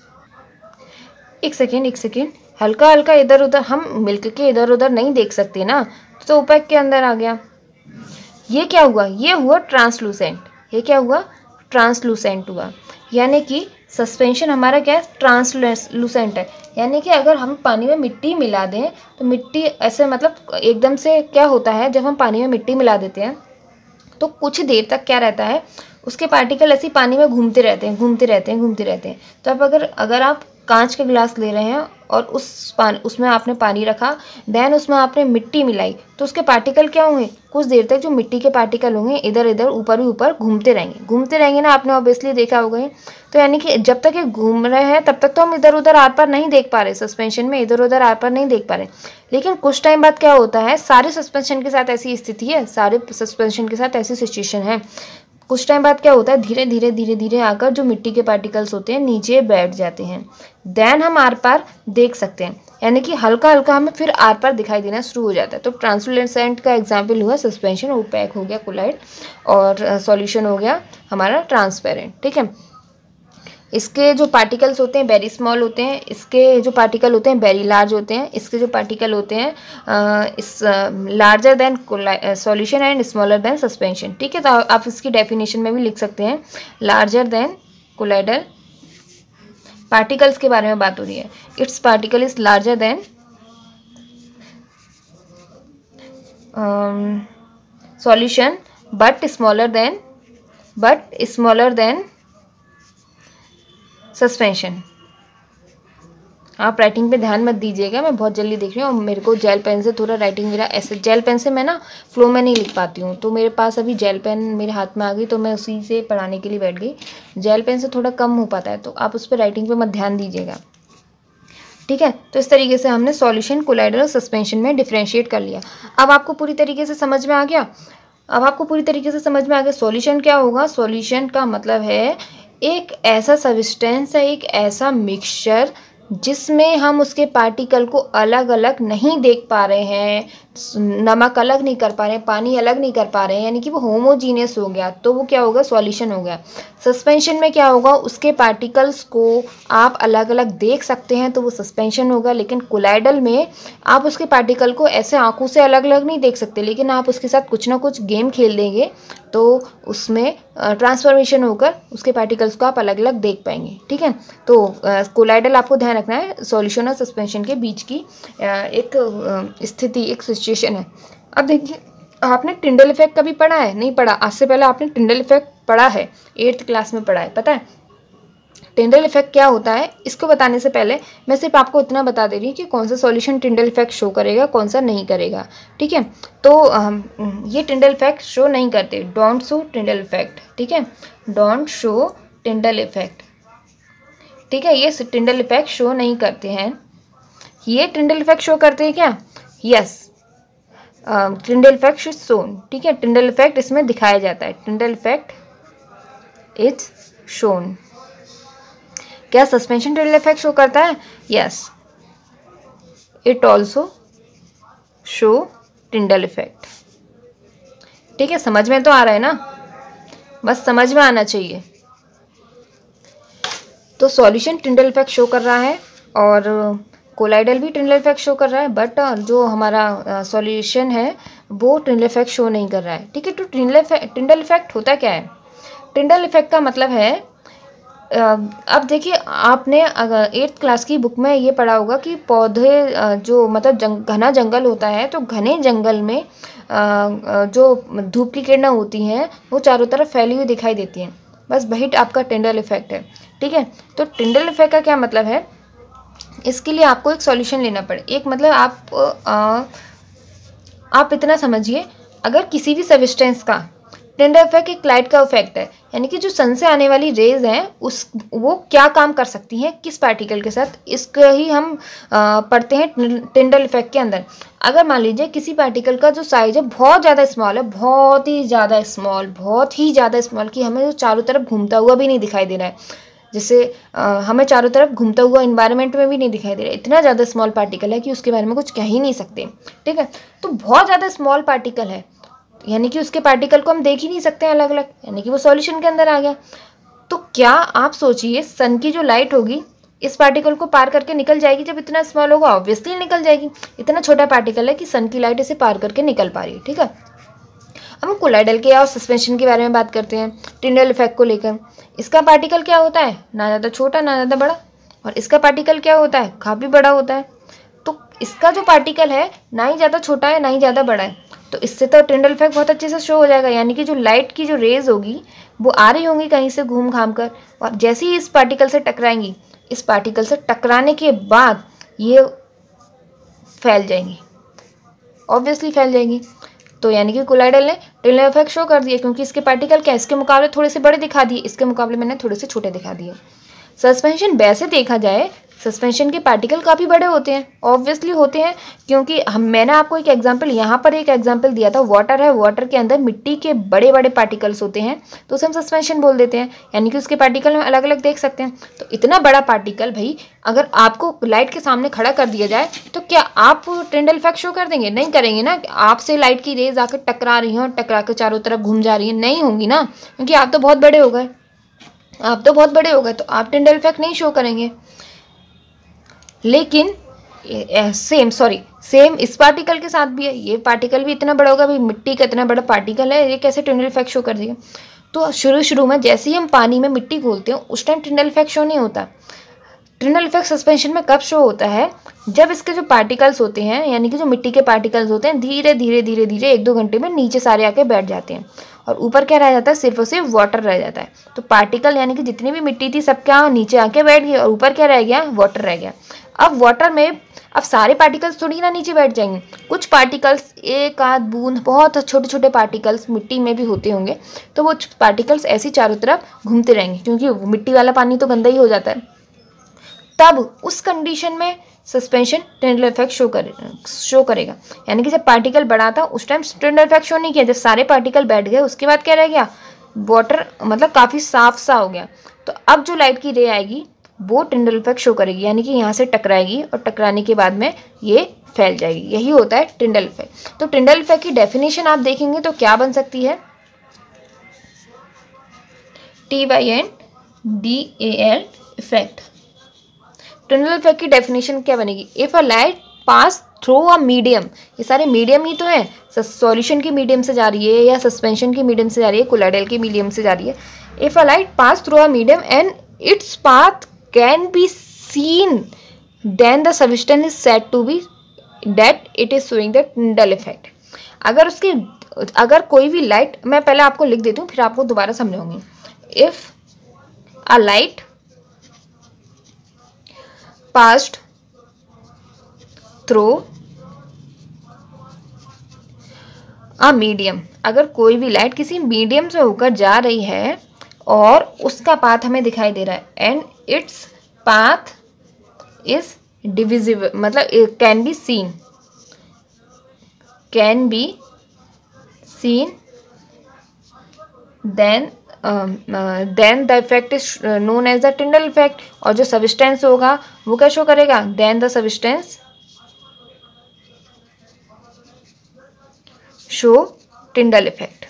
एक सेकेंड, हल्का हल्का इधर उधर, हम मिल्क के इधर उधर नहीं देख सकते ना, तो ओपेक के अंदर आ गया। ये क्या हुआ, ये हुआ ट्रांसलूसेंट। ये क्या हुआ, ट्रांसलूसेंट हुआ। यानी कि सस्पेंशन हमारा क्या है, ट्रांसलूसेंट है। यानी कि अगर हम पानी में मिट्टी मिला दें तो मिट्टी ऐसे, मतलब एकदम से क्या होता है, जब हम पानी में मिट्टी मिला देते हैं तो कुछ देर तक क्या रहता है, उसके पार्टिकल ऐसे पानी में घूमते रहते हैं। तो अब अगर आप कांच का गिलास ले रहे हैं और उसमें आपने पानी रखा, देन उसमें आपने मिट्टी मिलाई, तो उसके पार्टिकल क्या होंगे, कुछ देर तक जो मिट्टी के पार्टिकल होंगे इधर इधर ऊपर ही ऊपर घूमते रहेंगे ना, आपने ऑब्वियसली देखा होगा। तो यानी कि जब तक ये घूम रहे हैं तब तक तो हम इधर उधर आर पार नहीं देख पा रहे, सस्पेंशन में इधर उधर आर पार नहीं देख पा रहे। लेकिन कुछ टाइम बाद क्या होता है, सारे सस्पेंशन के साथ ऐसी स्थिति है, सारे सस्पेंशन के साथ ऐसी सिचुएशन है, कुछ टाइम बाद क्या होता है, धीरे धीरे आकर जो मिट्टी के पार्टिकल्स होते हैं नीचे बैठ जाते हैं, देन हम आर पार देख सकते हैं। यानी कि हल्का हल्का हमें फिर आर पार दिखाई देना शुरू हो जाता है। तो ट्रांसलूसेंट का एग्जाम्पल हुआ सस्पेंशन, ओपेक हो गया कोलाइड, और सॉल्यूशन हो गया हमारा ट्रांसपेरेंट, ठीक है। इसके जो पार्टिकल्स होते हैं वेरी स्मॉल होते हैं, इसके जो पार्टिकल होते हैं वेरी लार्ज होते हैं, इसके जो पार्टिकल होते हैं is larger than solution and smaller than suspension, ठीक है। तो आप इसकी डेफिनेशन में भी लिख सकते हैं, लार्जर देन कोलाइडल, पार्टिकल्स के बारे में बात हो रही है, its particle is larger than solution but smaller than suspension. आप राइटिंग पे ध्यान मत दीजिएगा, मैं बहुत जल्दी देख रही हूँ, मेरे को जेल पेन से थोड़ा राइटिंग, मेरा ऐसे जेल पेन से मैं ना फ्लो में नहीं लिख पाती हूँ, तो मेरे पास अभी जेल पेन मेरे हाथ में आ गई तो मैं उसी से पढ़ाने के लिए बैठ गई। जेल पेन से थोड़ा कम हो पाता है, तो आप उस पर राइटिंग पे मत ध्यान दीजिएगा, ठीक है। तो इस तरीके से हमने सॉल्यूशन, कोलाइडल और सस्पेंशन में डिफ्रेंशिएट कर लिया। अब आपको पूरी तरीके से समझ में आ गया, सॉल्यूशन क्या होगा। सॉल्यूशन का मतलब है एक ऐसा सब्सटेंस है, एक ऐसा मिक्सचर जिसमें हम उसके पार्टिकल को अलग अलग नहीं देख पा रहे हैं, नमक अलग नहीं कर पा रहे हैं, पानी अलग नहीं कर पा रहे हैं, यानी कि वो होमोजीनियस हो गया, तो वो क्या होगा, सॉल्यूशन हो गया। सस्पेंशन में क्या होगा, उसके पार्टिकल्स को आप अलग अलग देख सकते हैं तो वो सस्पेंशन होगा। लेकिन कोलाइडल में आप उसके पार्टिकल को ऐसे आंखों से अलग अलग नहीं देख सकते, लेकिन आप उसके साथ कुछ ना कुछ गेम खेल देंगे तो उसमें ट्रांसफॉर्मेशन होकर उसके पार्टिकल्स को आप अलग अलग देख पाएंगे। ठीक है, तो कोलाइडल आपको ध्यान रखना है सॉल्यूशन और सस्पेंशन के बीच की एक स्थिति, एक सिचुएशन है। अब देखिए, आपने टिंडल इफेक्ट कभी पढ़ा है? नहीं पढ़ा। आज से पहले आपने टिंडल इफेक्ट पढ़ा है, 8th क्लास में पढ़ा है, पता है टिंडल इफेक्ट क्या होता है? इसको बताने से पहले मैं सिर्फ आपको इतना बता दे रही हूँ कि कौन सा सॉल्यूशन टिंडल इफेक्ट शो करेगा, कौन सा नहीं करेगा। ठीक है, तो ये टिंडल इफेक्ट शो नहीं करते, डोंट शो टिंडल इफेक्ट। ठीक है, डोंट शो टिंडल इफेक्ट। ठीक है, ये टिंडल इफेक्ट शो नहीं करते हैं। ये टिंडल इफेक्ट शो करते हैं क्या? Yes, Tyndall effect should shown. ठीक है, टिंडल इफेक्ट इसमें दिखाया जाता है, टिंडल इफेक्ट इज शोन। क्या सस्पेंशन टिंडल इफेक्ट शो करता है? Yes, it also show Tyndall effect. ठीक है, समझ में तो आ रहा है ना, बस समझ में आना चाहिए। तो सॉल्यूशन टिंडल इफेक्ट शो कर रहा है और कोलाइडल भी टिंडल इफेक्ट शो कर रहा है, बट जो हमारा सॉल्यूशन है वो टिंडल इफेक्ट शो नहीं कर रहा है। ठीक है, तो टिंडल इफेक्ट होता क्या है? टिंडल इफेक्ट का मतलब है, अब देखिए, आपने अगर 8th क्लास की बुक में ये पढ़ा होगा कि पौधे जो मतलब घना जंगल होता है, तो घने जंगल में जो धूप की किरणें होती हैं वो चारों तरफ फैली हुई दिखाई देती हैं, बस वही आपका टिंडल इफेक्ट है। ठीक है, तो टिंडल इफेक्ट का क्या मतलब है? इसके लिए आपको एक सॉल्यूशन लेना पड़े। एक मतलब आप इतना समझिए, अगर किसी भी सब्सटेंस का टिंडल इफेक्ट एक लाइट का इफेक्ट है, यानी कि जो सन से आने वाली रेज हैं वो क्या काम कर सकती हैं किस पार्टिकल के साथ, इसको ही हम पढ़ते हैं टिंडल इफेक्ट के अंदर। अगर मान लीजिए किसी पार्टिकल का जो साइज है बहुत ज़्यादा स्मॉल है, बहुत ही ज़्यादा स्मॉल कि हमें जो चारों तरफ घूमता हुआ भी नहीं दिखाई दे रहा है, जैसे हमें चारों तरफ घूमता हुआ इन्वायरमेंट में भी नहीं दिखाई दे रहा है, इतना ज़्यादा स्मॉल पार्टिकल है कि उसके बारे में कुछ कह ही नहीं सकते। ठीक है, तो बहुत ज़्यादा स्मॉल पार्टिकल है, यानी कि उसके पार्टिकल को हम देख ही नहीं सकते हैं अलग अलग, यानी कि वो सॉल्यूशन के अंदर आ गया। तो क्या आप सोचिए, सन की जो लाइट होगी इस पार्टिकल को पार करके निकल जाएगी जब इतना स्मॉल होगा? ऑब्वियसली निकल जाएगी, इतना छोटा पार्टिकल है कि सन की लाइट इसे पार करके निकल पा रही है। ठीक है, अब हम कोलाइडल के और सस्पेंशन के बारे में बात करते हैं टिंडल इफेक्ट को लेकर। इसका पार्टिकल क्या होता है? ना ज़्यादा छोटा ना ज़्यादा बड़ा, और इसका पार्टिकल क्या होता है? काफ़ी बड़ा होता है। तो इसका जो पार्टिकल है ना ही ज़्यादा छोटा है ना ही ज़्यादा बड़ा है, तो इससे तो टिंडल इफेक्ट बहुत अच्छे से शो हो जाएगा, यानी कि जो लाइट की जो रेज होगी वो आ रही होंगी कहीं से घूम घाम कर, और जैसे ही इस पार्टिकल से टकराएंगी, इस पार्टिकल से टकराने के बाद ये फैल जाएंगी, ऑब्वियसली फैल जाएंगी। तो यानी कि कोलाइडल ने टिंडल इफेक्ट शो कर दिया, क्योंकि इसके पार्टिकल क्या इसके मुकाबले थोड़े से बड़े दिखा दिए, इसके मुकाबले मैंने थोड़े से छोटे दिखा दिए। सस्पेंशन वैसे देखा जाए, सस्पेंशन के पार्टिकल काफ़ी बड़े होते हैं, ऑब्वियसली होते हैं, क्योंकि मैंने आपको एक एग्जांपल यहाँ पर एक एग्जांपल दिया था, वाटर है, वाटर के अंदर मिट्टी के बड़े बड़े पार्टिकल्स होते हैं, तो उसे हम सस्पेंशन बोल देते हैं, यानी कि उसके पार्टिकल हम अलग अलग देख सकते हैं। तो इतना बड़ा पार्टिकल भाई अगर आपको लाइट के सामने खड़ा कर दिया जाए तो क्या आप टिंडल इफेक्ट शो कर देंगे? नहीं करेंगे ना। आपसे लाइट की रेज आकर टकरा रही हैं और टकरा कर चारों तरफ घूम जा रही है, नहीं होंगी ना, क्योंकि आप तो बहुत बड़े हो गए, तो आप टिंडल इफेक्ट नहीं शो करेंगे। लेकिन सेम इस पार्टिकल के साथ भी है, ये पार्टिकल भी इतना बड़ा होगा, भाई मिट्टी का इतना बड़ा पार्टिकल है, ये कैसे टिंडल इफेक्ट शो कर देगा? तो शुरू में जैसे ही हम पानी में मिट्टी घोलते हैं उस टाइम टिंडल इफेक्ट शो नहीं होता। टिंडल इफेक्ट सस्पेंशन में कब शो होता है? जब इसके जो पार्टिकल्स होते हैं, यानी कि जो मिट्टी के पार्टिकल्स होते हैं, धीरे धीरे 1-2 घंटे में नीचे सारे आके बैठ जाते हैं, और ऊपर क्या रह जाता है? सिर्फ और सिर्फ वाटर रह जाता है। तो पार्टिकल यानी कि जितनी भी मिट्टी थी सब क्या नीचे आके बैठ गई, और ऊपर क्या रह गया? वाटर रह गया। अब वाटर में अब सारे पार्टिकल्स थोड़ी ना नीचे बैठ जाएंगे, कुछ पार्टिकल्स, एक आध बूंद, बहुत छोटे छोटे पार्टिकल्स मिट्टी में भी होते होंगे, तो वो पार्टिकल्स ऐसे चारों तरफ घूमते रहेंगे, क्योंकि मिट्टी वाला पानी तो गंदा ही हो जाता है। तब उस कंडीशन में सस्पेंशन टिंडल इफेक्ट शो करेगा, यानी कि जब पार्टिकल बड़ा था उस टाइम टिंडल इफेक्ट शो नहीं किया, जब सारे पार्टिकल बैठ गए उसके बाद क्या रह गया? वाटर मतलब काफ़ी साफ सा हो गया। तो अब जो लाइट की रे आएगी वो टिंडल इफेक्ट शो करेगी, यानी कि यहाँ से टकराएगी और टकराने के बाद में ये फैल जाएगी। यही होता है टिंडल इफेक्ट। तो टिंडल इफेक्ट की डेफिनेशन आप देखेंगे तो क्या बन सकती है, TYNDAL इफेक्ट। टिंडल इफेक्ट की डेफिनेशन क्या बनेगी, if a light pass through a medium, ये सारे मीडियम ही तो है, सॉल्यूशन के मीडियम से जा रही है या सस्पेंशन के मीडियम से जा रही है, कोलाइडल के मीडियम से जा रही है। If a light pass through a medium and its path can be seen then the substance is said to be that it is showing the Tyndall effect. अगर कोई भी लाइट, मैं पहले आपको लिख देती हूँ फिर आपको दोबारा समझाऊंगी। If a light passed through a medium, अगर कोई भी लाइट किसी मीडियम से होकर जा रही है और उसका पाथ हमें दिखाई दे रहा है and its path is divisible, मतलब can be seen then the effect is known as the Tyndall effect. और जो सब्सटेंस होगा वो क्या शो करेगा, then the substance show Tyndall effect.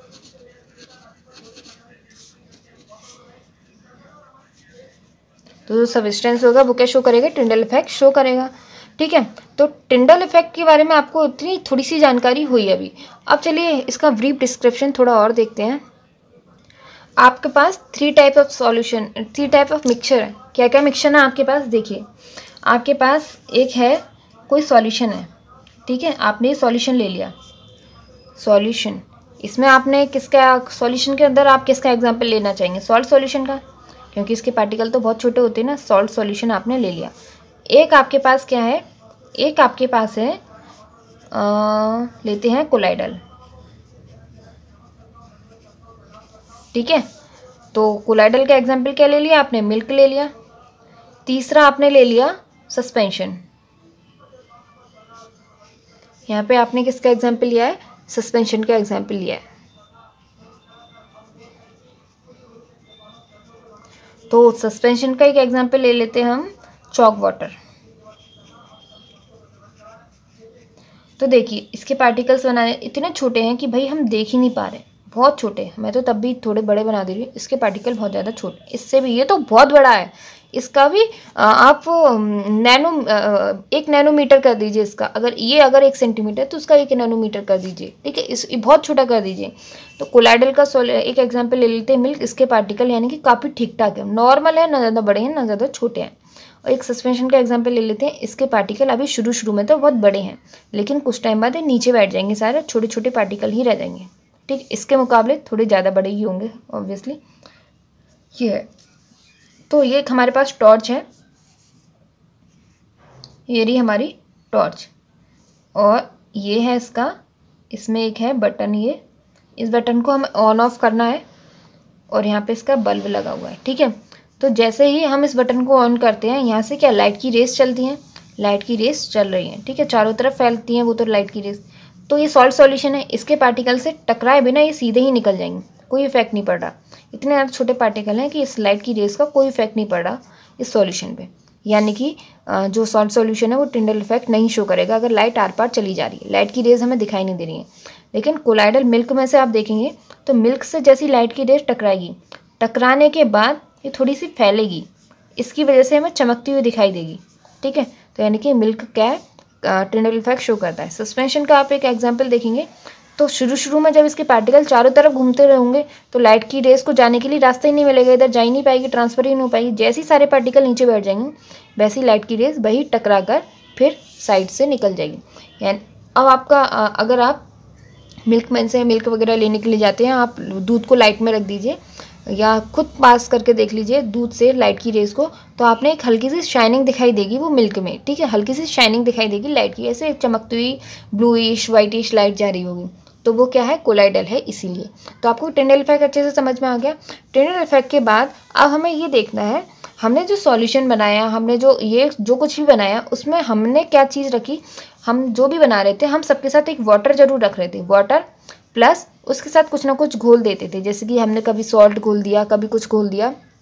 तो जो सब्सटेंस होगा वो क्या शो करेगा, टिंडल इफेक्ट शो करेगा। ठीक है, तो टिंडल इफेक्ट के बारे में आपको इतनी थोड़ी सी जानकारी हुई अभी। अब चलिए इसका ब्रीफ डिस्क्रिप्शन थोड़ा और देखते हैं। आपके पास 3 type of solution, 3 type of mixture है। क्या क्या मिक्सचर है आपके पास, देखिए आपके पास एक है कोई सॉल्यूशन है, ठीक है, आपने ये सॉल्यूशन ले लिया, सॉल्यूशन, इसमें आपने किसका, सॉल्यूशन के अंदर आप किसका एग्जांपल लेना चाहेंगे, सॉल्ट सॉल्यूशन का, क्योंकि इसके पार्टिकल तो बहुत छोटे होते हैं ना। सॉल्ट सॉल्यूशन आपने ले लिया। एक आपके पास क्या है, एक आपके पास है लेते हैं कोलाइडल, ठीक है। तो कोलाइडल का एग्जाम्पल क्या ले लिया आपने, मिल्क ले लिया। तीसरा आपने ले लिया सस्पेंशन, यहाँ पे आपने किसका एग्जाम्पल लिया है, सस्पेंशन का एग्जाम्पल लिया है। तो सस्पेंशन का एक एग्जाम्पल ले लेते हैं हम, चॉक वाटर। तो देखिए इसके पार्टिकल्स बनाने इतने छोटे हैं कि भाई हम देख ही नहीं पा रहे, बहुत छोटे। मैं तो तब भी थोड़े बड़े बना दे रही हूँ, इसके पार्टिकल बहुत ज़्यादा छोटे, इससे भी ये तो बहुत बड़ा है, इसका भी आप एक नैनोमीटर कर दीजिए इसका। अगर 1 सेंटीमीटर तो उसका 1 नैनोमीटर कर दीजिए, ठीक है, इस बहुत छोटा कर दीजिए। तो कोलाइडल का एक एग्जाम्पल ले लेते हैं, मिल्क। इसके पार्टिकल यानी कि काफ़ी ठीक ठाक है, नॉर्मल है, ना ज़्यादा बड़े हैं ना ज़्यादा छोटे हैं। और एक सस्पेंशन का एग्जाम्पल ले लेते हैं, इसके पार्टिकल अभी शुरू में तो बहुत बड़े हैं, लेकिन कुछ टाइम बाद ये नीचे बैठ जाएंगे, सारे छोटे छोटे पार्टिकल ही रह जाएंगे, ठीक। इसके मुकाबले थोड़े ज़्यादा बड़े ही होंगे ऑब्वियसली। ये है, तो ये एक हमारे पास टॉर्च है, ये रही हमारी टॉर्च, और ये है इसका, इसमें एक है बटन, ये इस बटन को हमें ऑन ऑफ करना है, और यहाँ पे इसका बल्ब लगा हुआ है, ठीक है। तो जैसे ही हम इस बटन को ऑन करते हैं, यहाँ से क्या लाइट की रेस चलती हैं, लाइट की रेस चल रही हैं, ठीक है, चारों तरफ फैलती हैं वो तो लाइट की रेस। तो ये सॉल्ट सॉल्यूशन है, इसके पार्टिकल से टकराए बिना ये सीधे ही निकल जाएंगे, कोई इफेक्ट नहीं पड़ रहा। इतने ज़्यादा छोटे पार्टिकल हैं कि इस लाइट की रेस का कोई इफेक्ट नहीं पड़ रहा इस सॉल्यूशन पे, यानी कि जो सॉल्ट सॉल्यूशन है वो टिंडल इफेक्ट नहीं शो करेगा अगर लाइट आर पार चली जा रही है, लाइट की रेस हमें दिखाई नहीं दे रही है। लेकिन कोलाइडल मिल्क में से आप देखेंगे तो मिल्क से जैसी लाइट की रेस टकराएगी, टकराने के बाद ये थोड़ी सी फैलेगी, इसकी वजह से हमें चमकती हुई दिखाई देगी, ठीक है। तो यानी कि मिल्क क्या है, टिंडल इफेक्ट शो करता है। सस्पेंशन का आप एक एग्जांपल देखेंगे तो शुरू में जब इसके पार्टिकल चारों तरफ घूमते रहेंगे तो लाइट की रेस को जाने के लिए रास्ता ही नहीं मिलेगा, इधर जा ही नहीं पाएगी, ट्रांसफर ही नहीं हो पाएगी। जैसे ही सारे पार्टिकल नीचे बैठ जाएंगे वैसी लाइट की रेस वही टकरा कर फिर साइड से निकल जाएगी। यानी अब आपका अगर आप मिल्क मैन से मिल्क वगैरह लेने के लिए जाते हैं, आप दूध को लाइट में रख दीजिए या खुद पास करके देख लीजिए दूध से लाइट की रेस को, तो आपने एक हल्की सी शाइनिंग दिखाई देगी वो मिल्क में, ठीक है, हल्की सी शाइनिंग दिखाई देगी लाइट की, ऐसे चमकती हुई ब्लूइश वाइटिश लाइट जा रही होगी, तो वो क्या है, कोलाइडल है इसीलिए। तो आपको टिंडल इफेक्ट अच्छे से समझ में आ गया। टिंडल इफेक्ट के बाद अब हमें ये देखना है, हमने जो सॉल्यूशन बनाया, हमने जो कुछ भी बनाया उसमें हमने क्या चीज़ रखी, हम जो भी बना रहे थे हम सबके साथ एक वाटर जरूर रख रहे थे, वाटर प्लस उसके साथ कुछ ना कुछ घोल देते थे, जैसे कि हमने कभी सॉल्ट घोल दिया, कभी कुछ घोल दिया,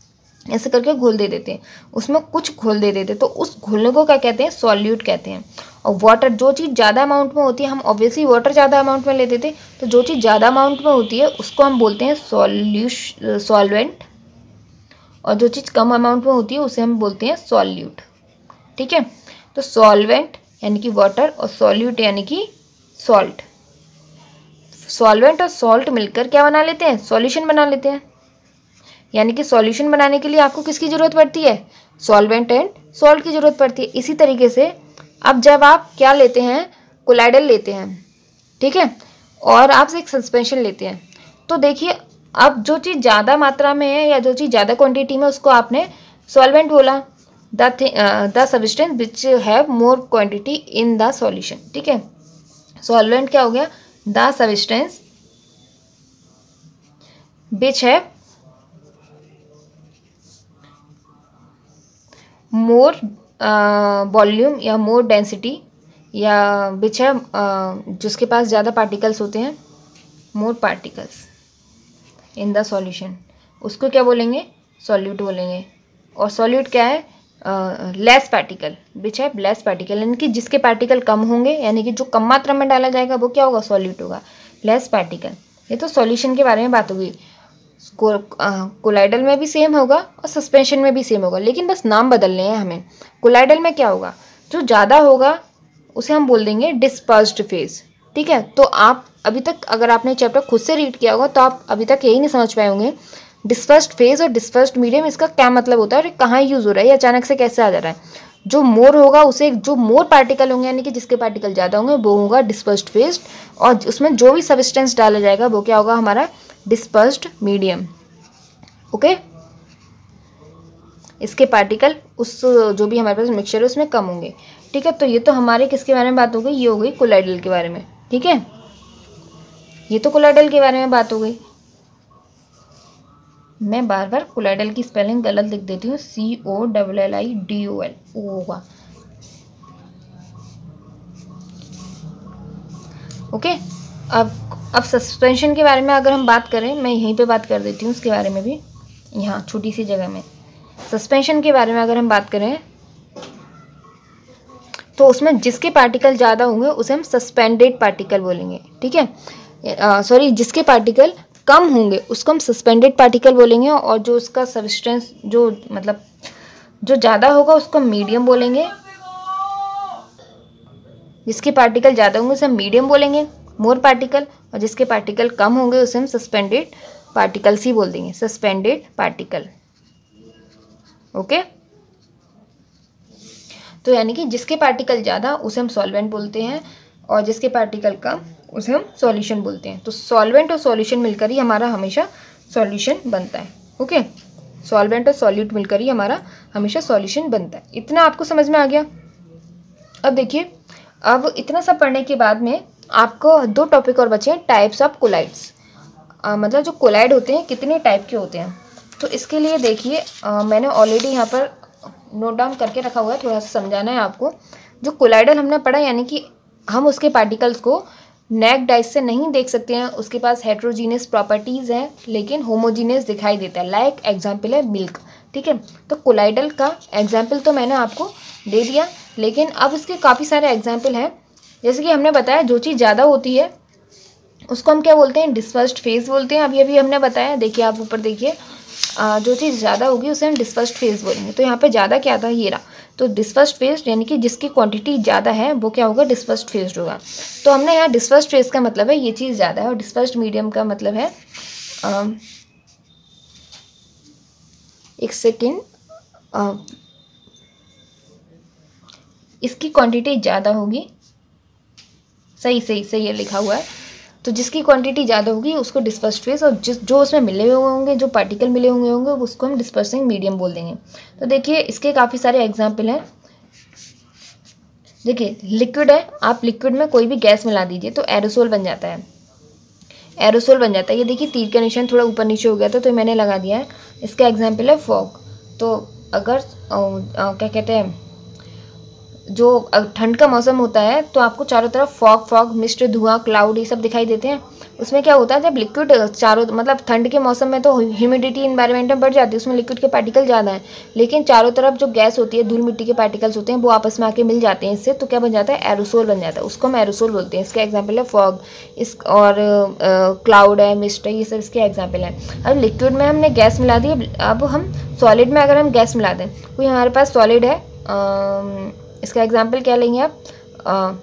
ऐसे करके घोल दे देते हैं, उसमें कुछ घोल दे देते हैं, तो उस घोलने को क्या कहते हैं, सॉल्यूट कहते हैं। और वाटर, जो चीज़ ज़्यादा अमाउंट में होती है, हम ऑब्वियसली वाटर ज़्यादा अमाउंट में लेते थे, तो जो चीज़ ज़्यादा अमाउंट में होती है उसको हम बोलते हैं सॉल्वेंट, और जो चीज़ कम अमाउंट में होती है उसे हम बोलते हैं सॉल्यूट। ठीक है, तो सॉल्वेंट यानी कि वाटर और सॉल्यूट यानी कि सॉल्ट। सॉल्वेंट और सॉल्ट मिलकर क्या बना लेते हैं, सॉल्यूशन बना लेते हैं। यानी कि सॉल्यूशन बनाने के लिए आपको किसकी ज़रूरत पड़ती है, सॉल्वेंट एंड सॉल्ट की ज़रूरत पड़ती है। इसी तरीके से अब जब आप क्या लेते हैं, कोलाइडल लेते हैं, ठीक है, और आप एक सस्पेंशन लेते हैं, तो देखिए अब जो चीज़ ज़्यादा मात्रा में है या जो चीज़ ज़्यादा क्वांटिटी में, उसको आपने सॉल्वेंट बोला, the substance which have more quantity in the solution. ठीक है, सॉल्वेंट क्या हो गया, the substance which have more volume या मोर डेंसिटी, या विच है जिसके पास ज़्यादा पार्टिकल्स होते हैं, more particles in the solution, उसको क्या बोलेंगे, सॉल्यूट बोलेंगे। और सॉल्यूट क्या है, लेस पार्टिकल, विच है लेस पार्टिकल, यानी कि जिसके पार्टिकल कम होंगे, यानी कि जो कम मात्रा में डाला जाएगा वो क्या होगा, सॉल्यूट होगा, लेस पार्टिकल। ये तो सॉल्यूशन के बारे में बात होगी। कोलाइडल में भी सेम होगा और सस्पेंशन में भी सेम होगा, लेकिन बस नाम बदलने हैं हमें। कोलाइडल में क्या होगा, जो ज़्यादा होगा उसे हम बोल देंगे डिस्पर्स्ड फेज। ठीक है, तो आप अभी तक अगर आपने चैप्टर खुद से रीड किया होगा तो आप अभी तक यही नहीं समझ पाए होंगे डिस्पर्स्ड फेज और डिस्पर्स्ड मीडियम इसका क्या मतलब होता है और कहाँ यूज़ हो रहा है, या अचानक से कैसे आ जा रहा है। जो मोर होगा उसे, जो मोर पार्टिकल होंगे यानी कि जिसके पार्टिकल ज़्यादा होंगे वो होगा डिस्पर्स्ड फेज, और उसमें जो भी सब्सटेंस डाला जाएगा वो क्या होगा, हमारा डिस्पर्स्ड मीडियम। ओके, इसके पार्टिकल उस जो भी हमारे पास मिक्सचर है उसमें कम होंगे। ठीक है, तो ये तो हमारे किसके बारे में बात हो गई, ये हो गई कोलाइडल के बारे में। ठीक है, ये तो कोलाइडल के बारे में बात हो गई। मैं बार बार कोलाइडल की स्पेलिंग गलत लिख देती हूँ, COLLIDOL होगा। ओके, अब सस्पेंशन के बारे में अगर हम बात करें, मैं यहीं पे बात कर देती हूँ उसके बारे में भी, यहाँ छोटी सी जगह में। सस्पेंशन के बारे में अगर हम बात करें तो उसमें जिसके पार्टिकल ज़्यादा होंगे उसे हम सस्पेंडेड पार्टिकल बोलेंगे। ठीक है, सॉरी, जिसके पार्टिकल कम होंगे उसको हम सस्पेंडेड पार्टिकल बोलेंगे, और जो उसका सब्सटेंस जो मतलब जो ज़्यादा होगा उसको मीडियम बोलेंगे। जिसके पार्टिकल ज़्यादा होंगे उसे हम मीडियम बोलेंगे, मोर पार्टिकल, और जिसके पार्टिकल कम होंगे उसे हम सस्पेंडेड पार्टिकल्स ही बोल देंगे, सस्पेंडेड पार्टिकल। ओके, तो यानी कि जिसके पार्टिकल ज़्यादा उसे हम सॉल्वेंट बोलते हैं, और जिसके पार्टिकल कम उसे हम सॉल्यूशन बोलते हैं। तो सॉल्वेंट और सॉल्यूशन मिलकर ही हमारा हमेशा सॉल्यूशन बनता है। ओके, सॉल्वेंट और सॉल्यूट मिलकर ही हमारा हमेशा सॉल्यूशन बनता है। इतना आपको समझ में आ गया। अब देखिए, अब इतना सब पढ़ने के बाद में आपको 2 टॉपिक और बचे हैं, टाइप्स ऑफ कोलाइड्स। मतलब जो कोलाइड होते हैं कितने टाइप के होते हैं। तो इसके लिए देखिए, मैंने ऑलरेडी यहाँ पर नोट डाउन करके रखा हुआ है, थोड़ा सा समझाना है आपको। जो कोलाइडल हमने पढ़ा, यानी कि हम उसके पार्टिकल्स को नेक्ड आइज से नहीं देख सकते हैं, उसके पास हेट्रोजीनियस प्रॉपर्टीज़ हैं लेकिन होमोजीनियस दिखाई देता है। लाइक एग्जाम्पल है मिल्क। ठीक है, तो कोलाइडल का एग्जाम्पल तो मैंने आपको दे दिया, लेकिन अब इसके काफ़ी सारे एग्जाम्पल हैं। जैसे कि हमने बताया जो चीज़ ज़्यादा होती है उसको हम क्या बोलते हैं, डिस्पर्स्ड फेज बोलते हैं। अभी अभी हमने बताया, देखिए आप ऊपर देखिए, जो चीज़ ज़्यादा होगी उसे हम डिस्पर्स्ड फेज बोलेंगे। तो यहाँ पे ज़्यादा क्या था, ये रहा। तो डिस्पर्स्ड फेज यानी कि जिसकी क्वांटिटी ज़्यादा है वो क्या होगा, डिस्पर्स्ड फेज होगा। तो हमने यहाँ डिस्पर्स्ड फेज का मतलब है ये चीज़ ज़्यादा है, और डिस्पर्स्ड मीडियम का मतलब है एक सेकेंड, इसकी क्वांटिटी ज़्यादा होगी। सही सही सही है लिखा हुआ है। तो जिसकी क्वांटिटी ज़्यादा होगी उसको डिस्पर्स्ड फेज, और जो उसमें मिले हुए होंगे, जो पार्टिकल मिले हुए होंगे उसको हम डिस्पर्सिंग मीडियम बोल देंगे। तो देखिए इसके काफ़ी सारे एग्जाम्पल हैं। देखिए लिक्विड है, आप लिक्विड में कोई भी गैस मिला दीजिए तो एरोसोल बन जाता है, एरोसोल बन जाता है। ये देखिए तीर का निशान थोड़ा ऊपर नीचे हो गया था तो मैंने लगा दिया है। इसका एग्जाम्पल है फॉग। तो अगर क्या कहते हैं, जो ठंड का मौसम होता है तो आपको चारों तरफ फॉग, मिस्ट, धुआं, क्लाउड ये सब दिखाई देते हैं। उसमें क्या होता है, जब लिक्विड चारों मतलब ठंड के मौसम में तो ह्यूमिडिटी इन्वायरमेंट में बढ़ जाती है, उसमें लिक्विड के पार्टिकल ज़्यादा हैं, लेकिन चारों तरफ जो गैस होती है, धूल मिट्टी के पार्टिकल्स होते हैं, वो आपस में आके मिल जाते हैं इससे, तो क्या बन जाता है, एरोसोल बन जाता है। उसको हम एरोसोल बोलते हैं। इसका एग्जाम्पल है फॉग, इस और क्लाउड है, मिस्ट है, ये सब इसके एग्जाम्पल हैं। अब लिक्विड में हमने गैस मिला दी, अब हम सॉलिड में अगर हम गैस मिला दें, कोई हमारे पास सॉलिड है, इसका एग्जाम्पल क्या लेंगे आप,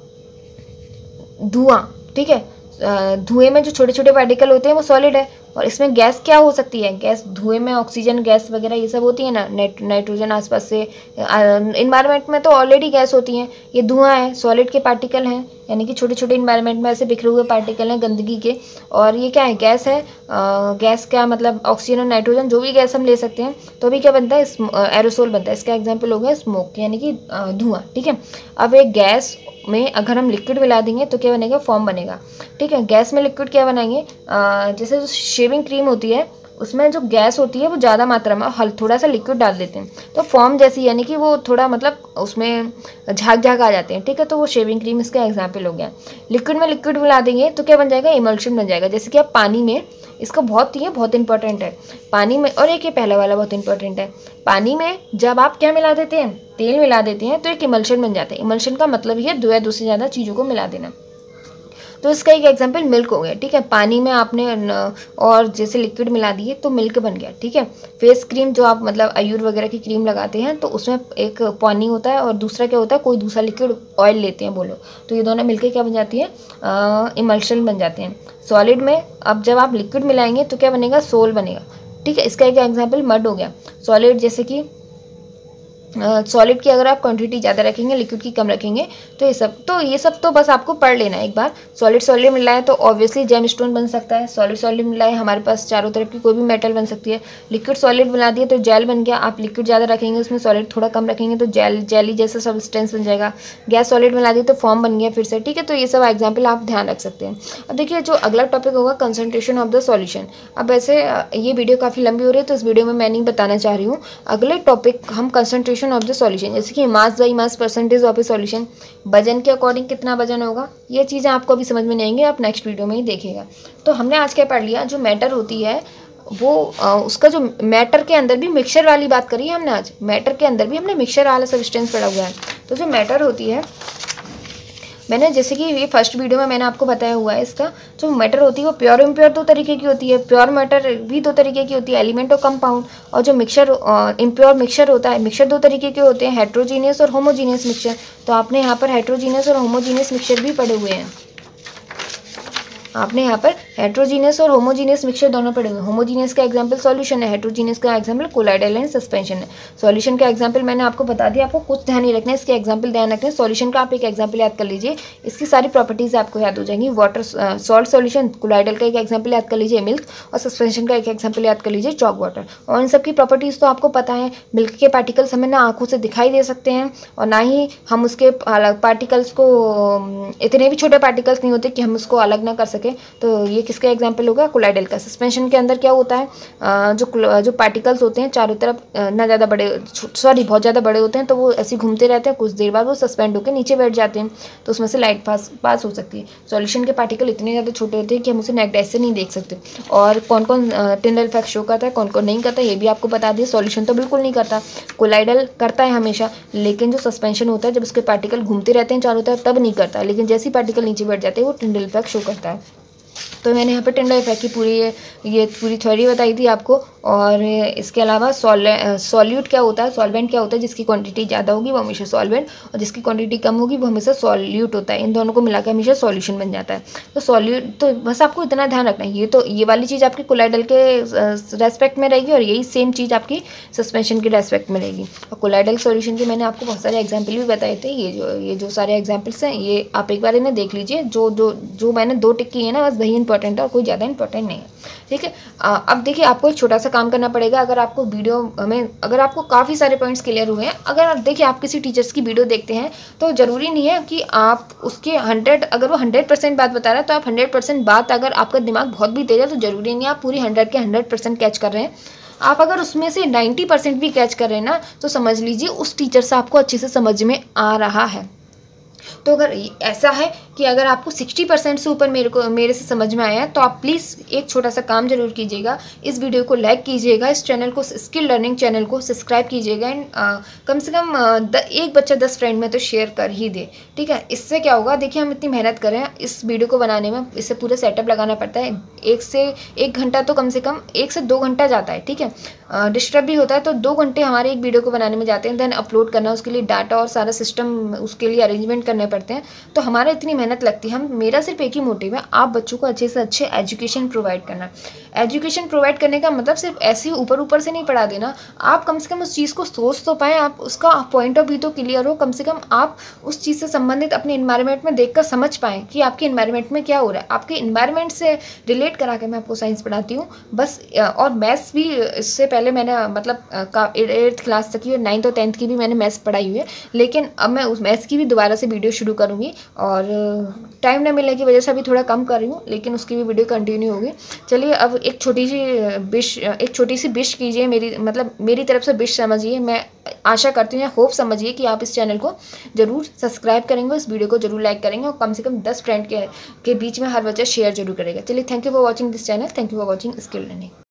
धुआं, ठीक है। धुएं में जो छोटे छोटे पार्टिकल होते हैं वो सॉलिड है, और इसमें गैस क्या हो सकती है, गैस धुएं में ऑक्सीजन गैस वगैरह ये सब होती है ना, नाइट्रोजन आसपास से, इन्वायरमेंट में तो ऑलरेडी गैस होती हैं, ये धुआं है, सॉलिड के पार्टिकल हैं, यानी कि छोटे छोटे इन्वायरमेंट में ऐसे बिखरे हुए पार्टिकल हैं गंदगी के, और ये क्या है, गैस है। गैस क्या मतलब ऑक्सीजन और नाइट्रोजन जो भी गैस हम ले सकते हैं, तो भी क्या बनता है, एरोसोल बनता है। इसका एग्जाम्पल हो गया स्मोक, यानी कि धुआं, ठीक है। अब एक गैस में अगर हम लिक्विड मिला देंगे तो क्या बनेगा, फॉर्म बनेगा, ठीक है। गैस में लिक्विड क्या बनाएंगे, जैसे जो शेविंग क्रीम होती है उसमें जो गैस होती है वो ज़्यादा मात्रा में थोड़ा सा लिक्विड डाल देते हैं, तो फॉर्म जैसी, यानी कि वो थोड़ा मतलब उसमें झाग झाग आ जाते हैं, ठीक है। तो वो शेविंग क्रीम इसका एग्जाम्पल हो गया। लिक्विड में लिक्विड मिला देंगे तो क्या बन जाएगा, इमल्शन बन जाएगा। जैसे कि आप पानी में, इसका बहुत इंपॉर्टेंट है पानी में, और एक ये पहला वाला बहुत इंपॉर्टेंट है, पानी में जब आप क्या मिला देते हैं, तेल मिला देते हैं, तो एक इमल्शन बन जाता है। इमल्शन का मतलब ये दो या दो से ज़्यादा चीज़ों को मिला देना। तो इसका एक एग्जांपल मिल्क हो गया, ठीक है। पानी में आपने और जैसे लिक्विड मिला दिए तो मिल्क बन गया, ठीक है। फेस क्रीम जो आप मतलब आयुर वगैरह की क्रीम लगाते हैं, तो उसमें एक पानी होता है और दूसरा क्या होता है, कोई दूसरा लिक्विड ऑयल लेते हैं बोलो, तो ये दोनों मिलकर क्या बन जाती है, इमल्शन बन जाते हैं। सॉलिड में अब जब आप लिक्विड मिलाएंगे तो क्या बनेगा, सोल बनेगा, ठीक है। इसका एक एग्जाम्पल मड हो गया। सॉलिड जैसे कि सॉलिड की अगर आप क्वांटिटी ज़्यादा रखेंगे, लिक्विड की कम रखेंगे, तो ये सब तो बस आपको पढ़ लेना है एक बार। सॉलिड मिला है तो ऑब्वियसली जेम स्टोन बन सकता है, सॉलिड मिला है हमारे पास चारों तरफ की कोई भी मेटल बन सकती है। लिक्विड सॉलिड बना दिया तो जेल बन गया, आप लिक्विड ज़्यादा रखेंगे उसमें सॉलिड थोड़ा कम रखेंगे तो जेली जैसा सब्सटेंस बन जाएगा। गैस सॉलिड मिला दी तो फॉर्म बन गया फिर से, ठीक है। तो ये सब एग्जाम्पल आप ध्यान रख सकते हैं। अब देखिए जो अगला टॉपिक होगा, कंसंट्रेशन ऑफ द सॉल्यूशन। अब ऐसे ये वीडियो काफ़ी लंबी हो रही है तो इस वीडियो में मैं नहीं बताना चाह रही हूँ। अगले टॉपिक हम कंसंट्रेशन ऑफ द सॉल्यूशन, जैसे कि mass by mass percentage of a solution, वजन के अकॉर्डिंग कितना वजन होगा, ये चीज़ें आपको अभी समझ में नहीं आएंगी, आप नेक्स्ट वीडियो में ही देखिएगा। तो हमने आज क्या पढ़ लिया, जो मैटर होती है वो उसका जो मैटर के अंदर भी मिक्सचर वाली बात करी है हमने आज, मैटर के अंदर भी हमने मिक्सचर वाला सब्सटेंस पढ़ा हुआ है। तो जो मैटर होती है, मैंने जैसे कि ये फर्स्ट वीडियो में मैंने आपको बताया हुआ है, इसका जो मैटर होती है वो प्योर इम्प्योर दो तरीके की होती है, प्योर मैटर भी दो तरीके की होती है, एलिमेंट और कंपाउंड। और जो मिक्सचर इम्प्योर मिक्सचर होता है, मिक्सचर दो तरीके के होते हैं, हेट्रोजीनियस और होमोजीनियस मिक्सचर। तो आपने यहाँ पर हेट्रोजीनियस और होमोजीनियस मिक्सचर भी पढ़े हुए हैं, आपने यहाँ पर हेट्रोजीनियस और होमोजीनियस मिक्सचर दोनों पढ़े हुए हैं। होमोजीनियस का एग्जांपल सॉल्यूशन है, हेट्रोजीनियस का एग्जांपल कोलाइडल एंड सस्पेंशन है। सॉल्यूशन का एग्जांपल मैंने आपको बता दिया, आपको कुछ ध्यान नहीं रखना है, इसके एग्जांपल ध्यान रखना है। सॉल्यूशन का आप एक एग्जांपल याद कर लीजिए, इसकी सारी प्रॉपर्टीज आपको याद हो जाएंगी। वाटर सॉल्ट सॉल्यूशन, कोलाइडल का एक एग्जाम्पल याद कर लीजिए मिल्क, और सस्पेंशन का एक एग्जाम्पल याद कर लीजिए चॉक वाटर। और इन सब की प्रॉपर्टीज़ तो आपको पता है, मिल्क के पार्टिकल्स हमें ना आँखों से दिखाई दे सकते हैं, और ना ही हम उसके पार्टिकल्स को, इतने भी छोटे पार्टिकल्स नहीं होते कि हम उसको अलग ना कर सकें। तो ये किसका एग्जाम्पल होगा, कोलाइडल का। सस्पेंशन के अंदर क्या होता है, जो पार्टिकल्स होते हैं चारों तरफ ना ज़्यादा बड़े, सॉरी बहुत ज़्यादा बड़े होते हैं, तो वो ऐसे घूमते रहते हैं, कुछ देर बाद वो सस्पेंड होकर नीचे बैठ जाते हैं, तो उसमें से लाइट पास हो सकती है। सॉल्यूशन के पार्टिकल इतने ज़्यादा छोटे होते हैं कि हम उसे नेक्ड आइज से नहीं देख सकते। और कौन कौन टिंडल इफेक्ट शो करता है, कौन कौन नहीं करता, ये भी आपको बता दिया। सॉल्यूशन तो बिल्कुल नहीं करता, कोलाइडल करता है हमेशा, लेकिन जो सस्पेंशन होता है जब उसके पार्टिकल घूमते रहते हैं चारों तरफ तब नहीं करता, लेकिन जैसे ही पार्टिकल नीचे बैठ जाते हैं वो टिंडल इफेक्ट शो करता है। तो मैंने यहाँ पे टिंडल इफेक्ट की पूरी थ्योरी बताई थी आपको। और इसके अलावा सॉल्यूट क्या होता है, सॉल्वेंट क्या होता है, जिसकी क्वांटिटी ज़्यादा होगी वो हमेशा सॉल्वेंट, और जिसकी क्वांटिटी कम होगी वो हमेशा सॉल्यूट होता है। इन दोनों को मिलाकर हमेशा सॉल्यूशन बन जाता है। तो सॉल्यूट, तो बस आपको इतना ध्यान रखना है। ये वाली चीज़ आपकी कोलाइडल के रेस्पेक्ट में रहेगी, और यही सेम चीज़ आपकी सस्पेंशन के रेस्पेक्ट में रहेगी। और कोलाइडल सॉल्यूशन के मैंने आपको बहुत सारे एग्जाम्पल भी बताए थे। ये जो सारे एग्जाम्पल्स हैं ये आप एक बार इन्हें देख लीजिए। जो मैंने 2 टिक की है ना, बस वही इंपॉर्टेंट है और कोई ज़्यादा इंपॉर्टेंट नहीं है, ठीक है। अब देखिए आपको एक छोटा सा काम करना पड़ेगा। अगर आपको वीडियो में, अगर आपको काफ़ी सारे पॉइंट्स क्लियर हुए हैं, अगर देखिए आप किसी टीचर्स की वीडियो देखते हैं तो ज़रूरी नहीं है कि आप उसके 100, अगर वो 100% बात बता रहा है तो आप 100% बात, अगर आपका दिमाग बहुत भी तेज है तो ज़रूरी नहीं है आप पूरी 100 के 100% कैच कर रहे हैं। आप अगर उसमें से 90% भी कैच कर रहे हैं ना, तो समझ लीजिए उस टीचर से आपको अच्छे से समझ में आ रहा है। तो अगर ऐसा है कि अगर आपको 60% से ऊपर मेरे से समझ में आया है, तो आप प्लीज़ एक छोटा सा काम जरूर कीजिएगा, इस वीडियो को लाइक कीजिएगा, इस चैनल को, स्किल लर्निंग चैनल को सब्सक्राइब कीजिएगा, एंड कम से कम एक बच्चा 10 फ्रेंड में तो शेयर कर ही दे, ठीक है। इससे क्या होगा, देखिए हम इतनी मेहनत कर रहे हैं इस वीडियो को बनाने में, इससे पूरा सेटअप लगाना पड़ता है, 1 घंटा तो कम से कम 1 से 2 घंटा जाता है, ठीक है। डिस्टर्ब भी होता है, तो 2 घंटे हमारे एक वीडियो को बनाने में जाते हैं, देन अपलोड करना, उसके लिए डाटा और सारा सिस्टम उसके लिए अरेंजमेंट करने पड़ते हैं, तो हमारा इतनी मेहनत लगती है। मेरा सिर्फ एक ही मोटिव है, आप बच्चों को अच्छे से अच्छे एजुकेशन प्रोवाइड करना। एजुकेशन प्रोवाइड करने का मतलब सिर्फ ऐसे ही ऊपर ऊपर से नहीं पढ़ा देना, आप कम से कम उस चीज़ को सोच तो पाएँ, आप उसका पॉइंट ऑफ व्यू तो क्लियर हो, कम से कम आप उस चीज़ से संबंधित अपने इन्वायरमेंट में देखकर समझ पाएँ कि आपके इन्वायरमेंट में क्या हो रहा है। आपके इन्वायरमेंट से रिलेट करा के मैं आपको साइंस पढ़ाती हूँ बस। और मैथ्स भी इससे पहले मैंने मतलब 8th क्लास तक की और 9th और 10th की भी मैंने मैथ्स पढ़ाई हुई है, लेकिन अब मैं उस मैथ्स की भी दोबारा से वीडियो शुरू करूँगी, और टाइम न मिलने की वजह से अभी थोड़ा कम कर रही हूँ, लेकिन उसकी भी वीडियो कंटिन्यू होगी। चलिए अब एक छोटी सी विश कीजिए, मेरी तरफ से विश समझिए। मैं आशा करती हूँ, होप समझिए कि आप इस चैनल को जरूर सब्सक्राइब करेंगे, इस वीडियो को जरूर लाइक करेंगे, और कम से कम 10 फ्रेंड के बीच में हर बच्चा शेयर जरूर करेगा। चलिए, thank you for watching this channel, thank you for watching skill learning.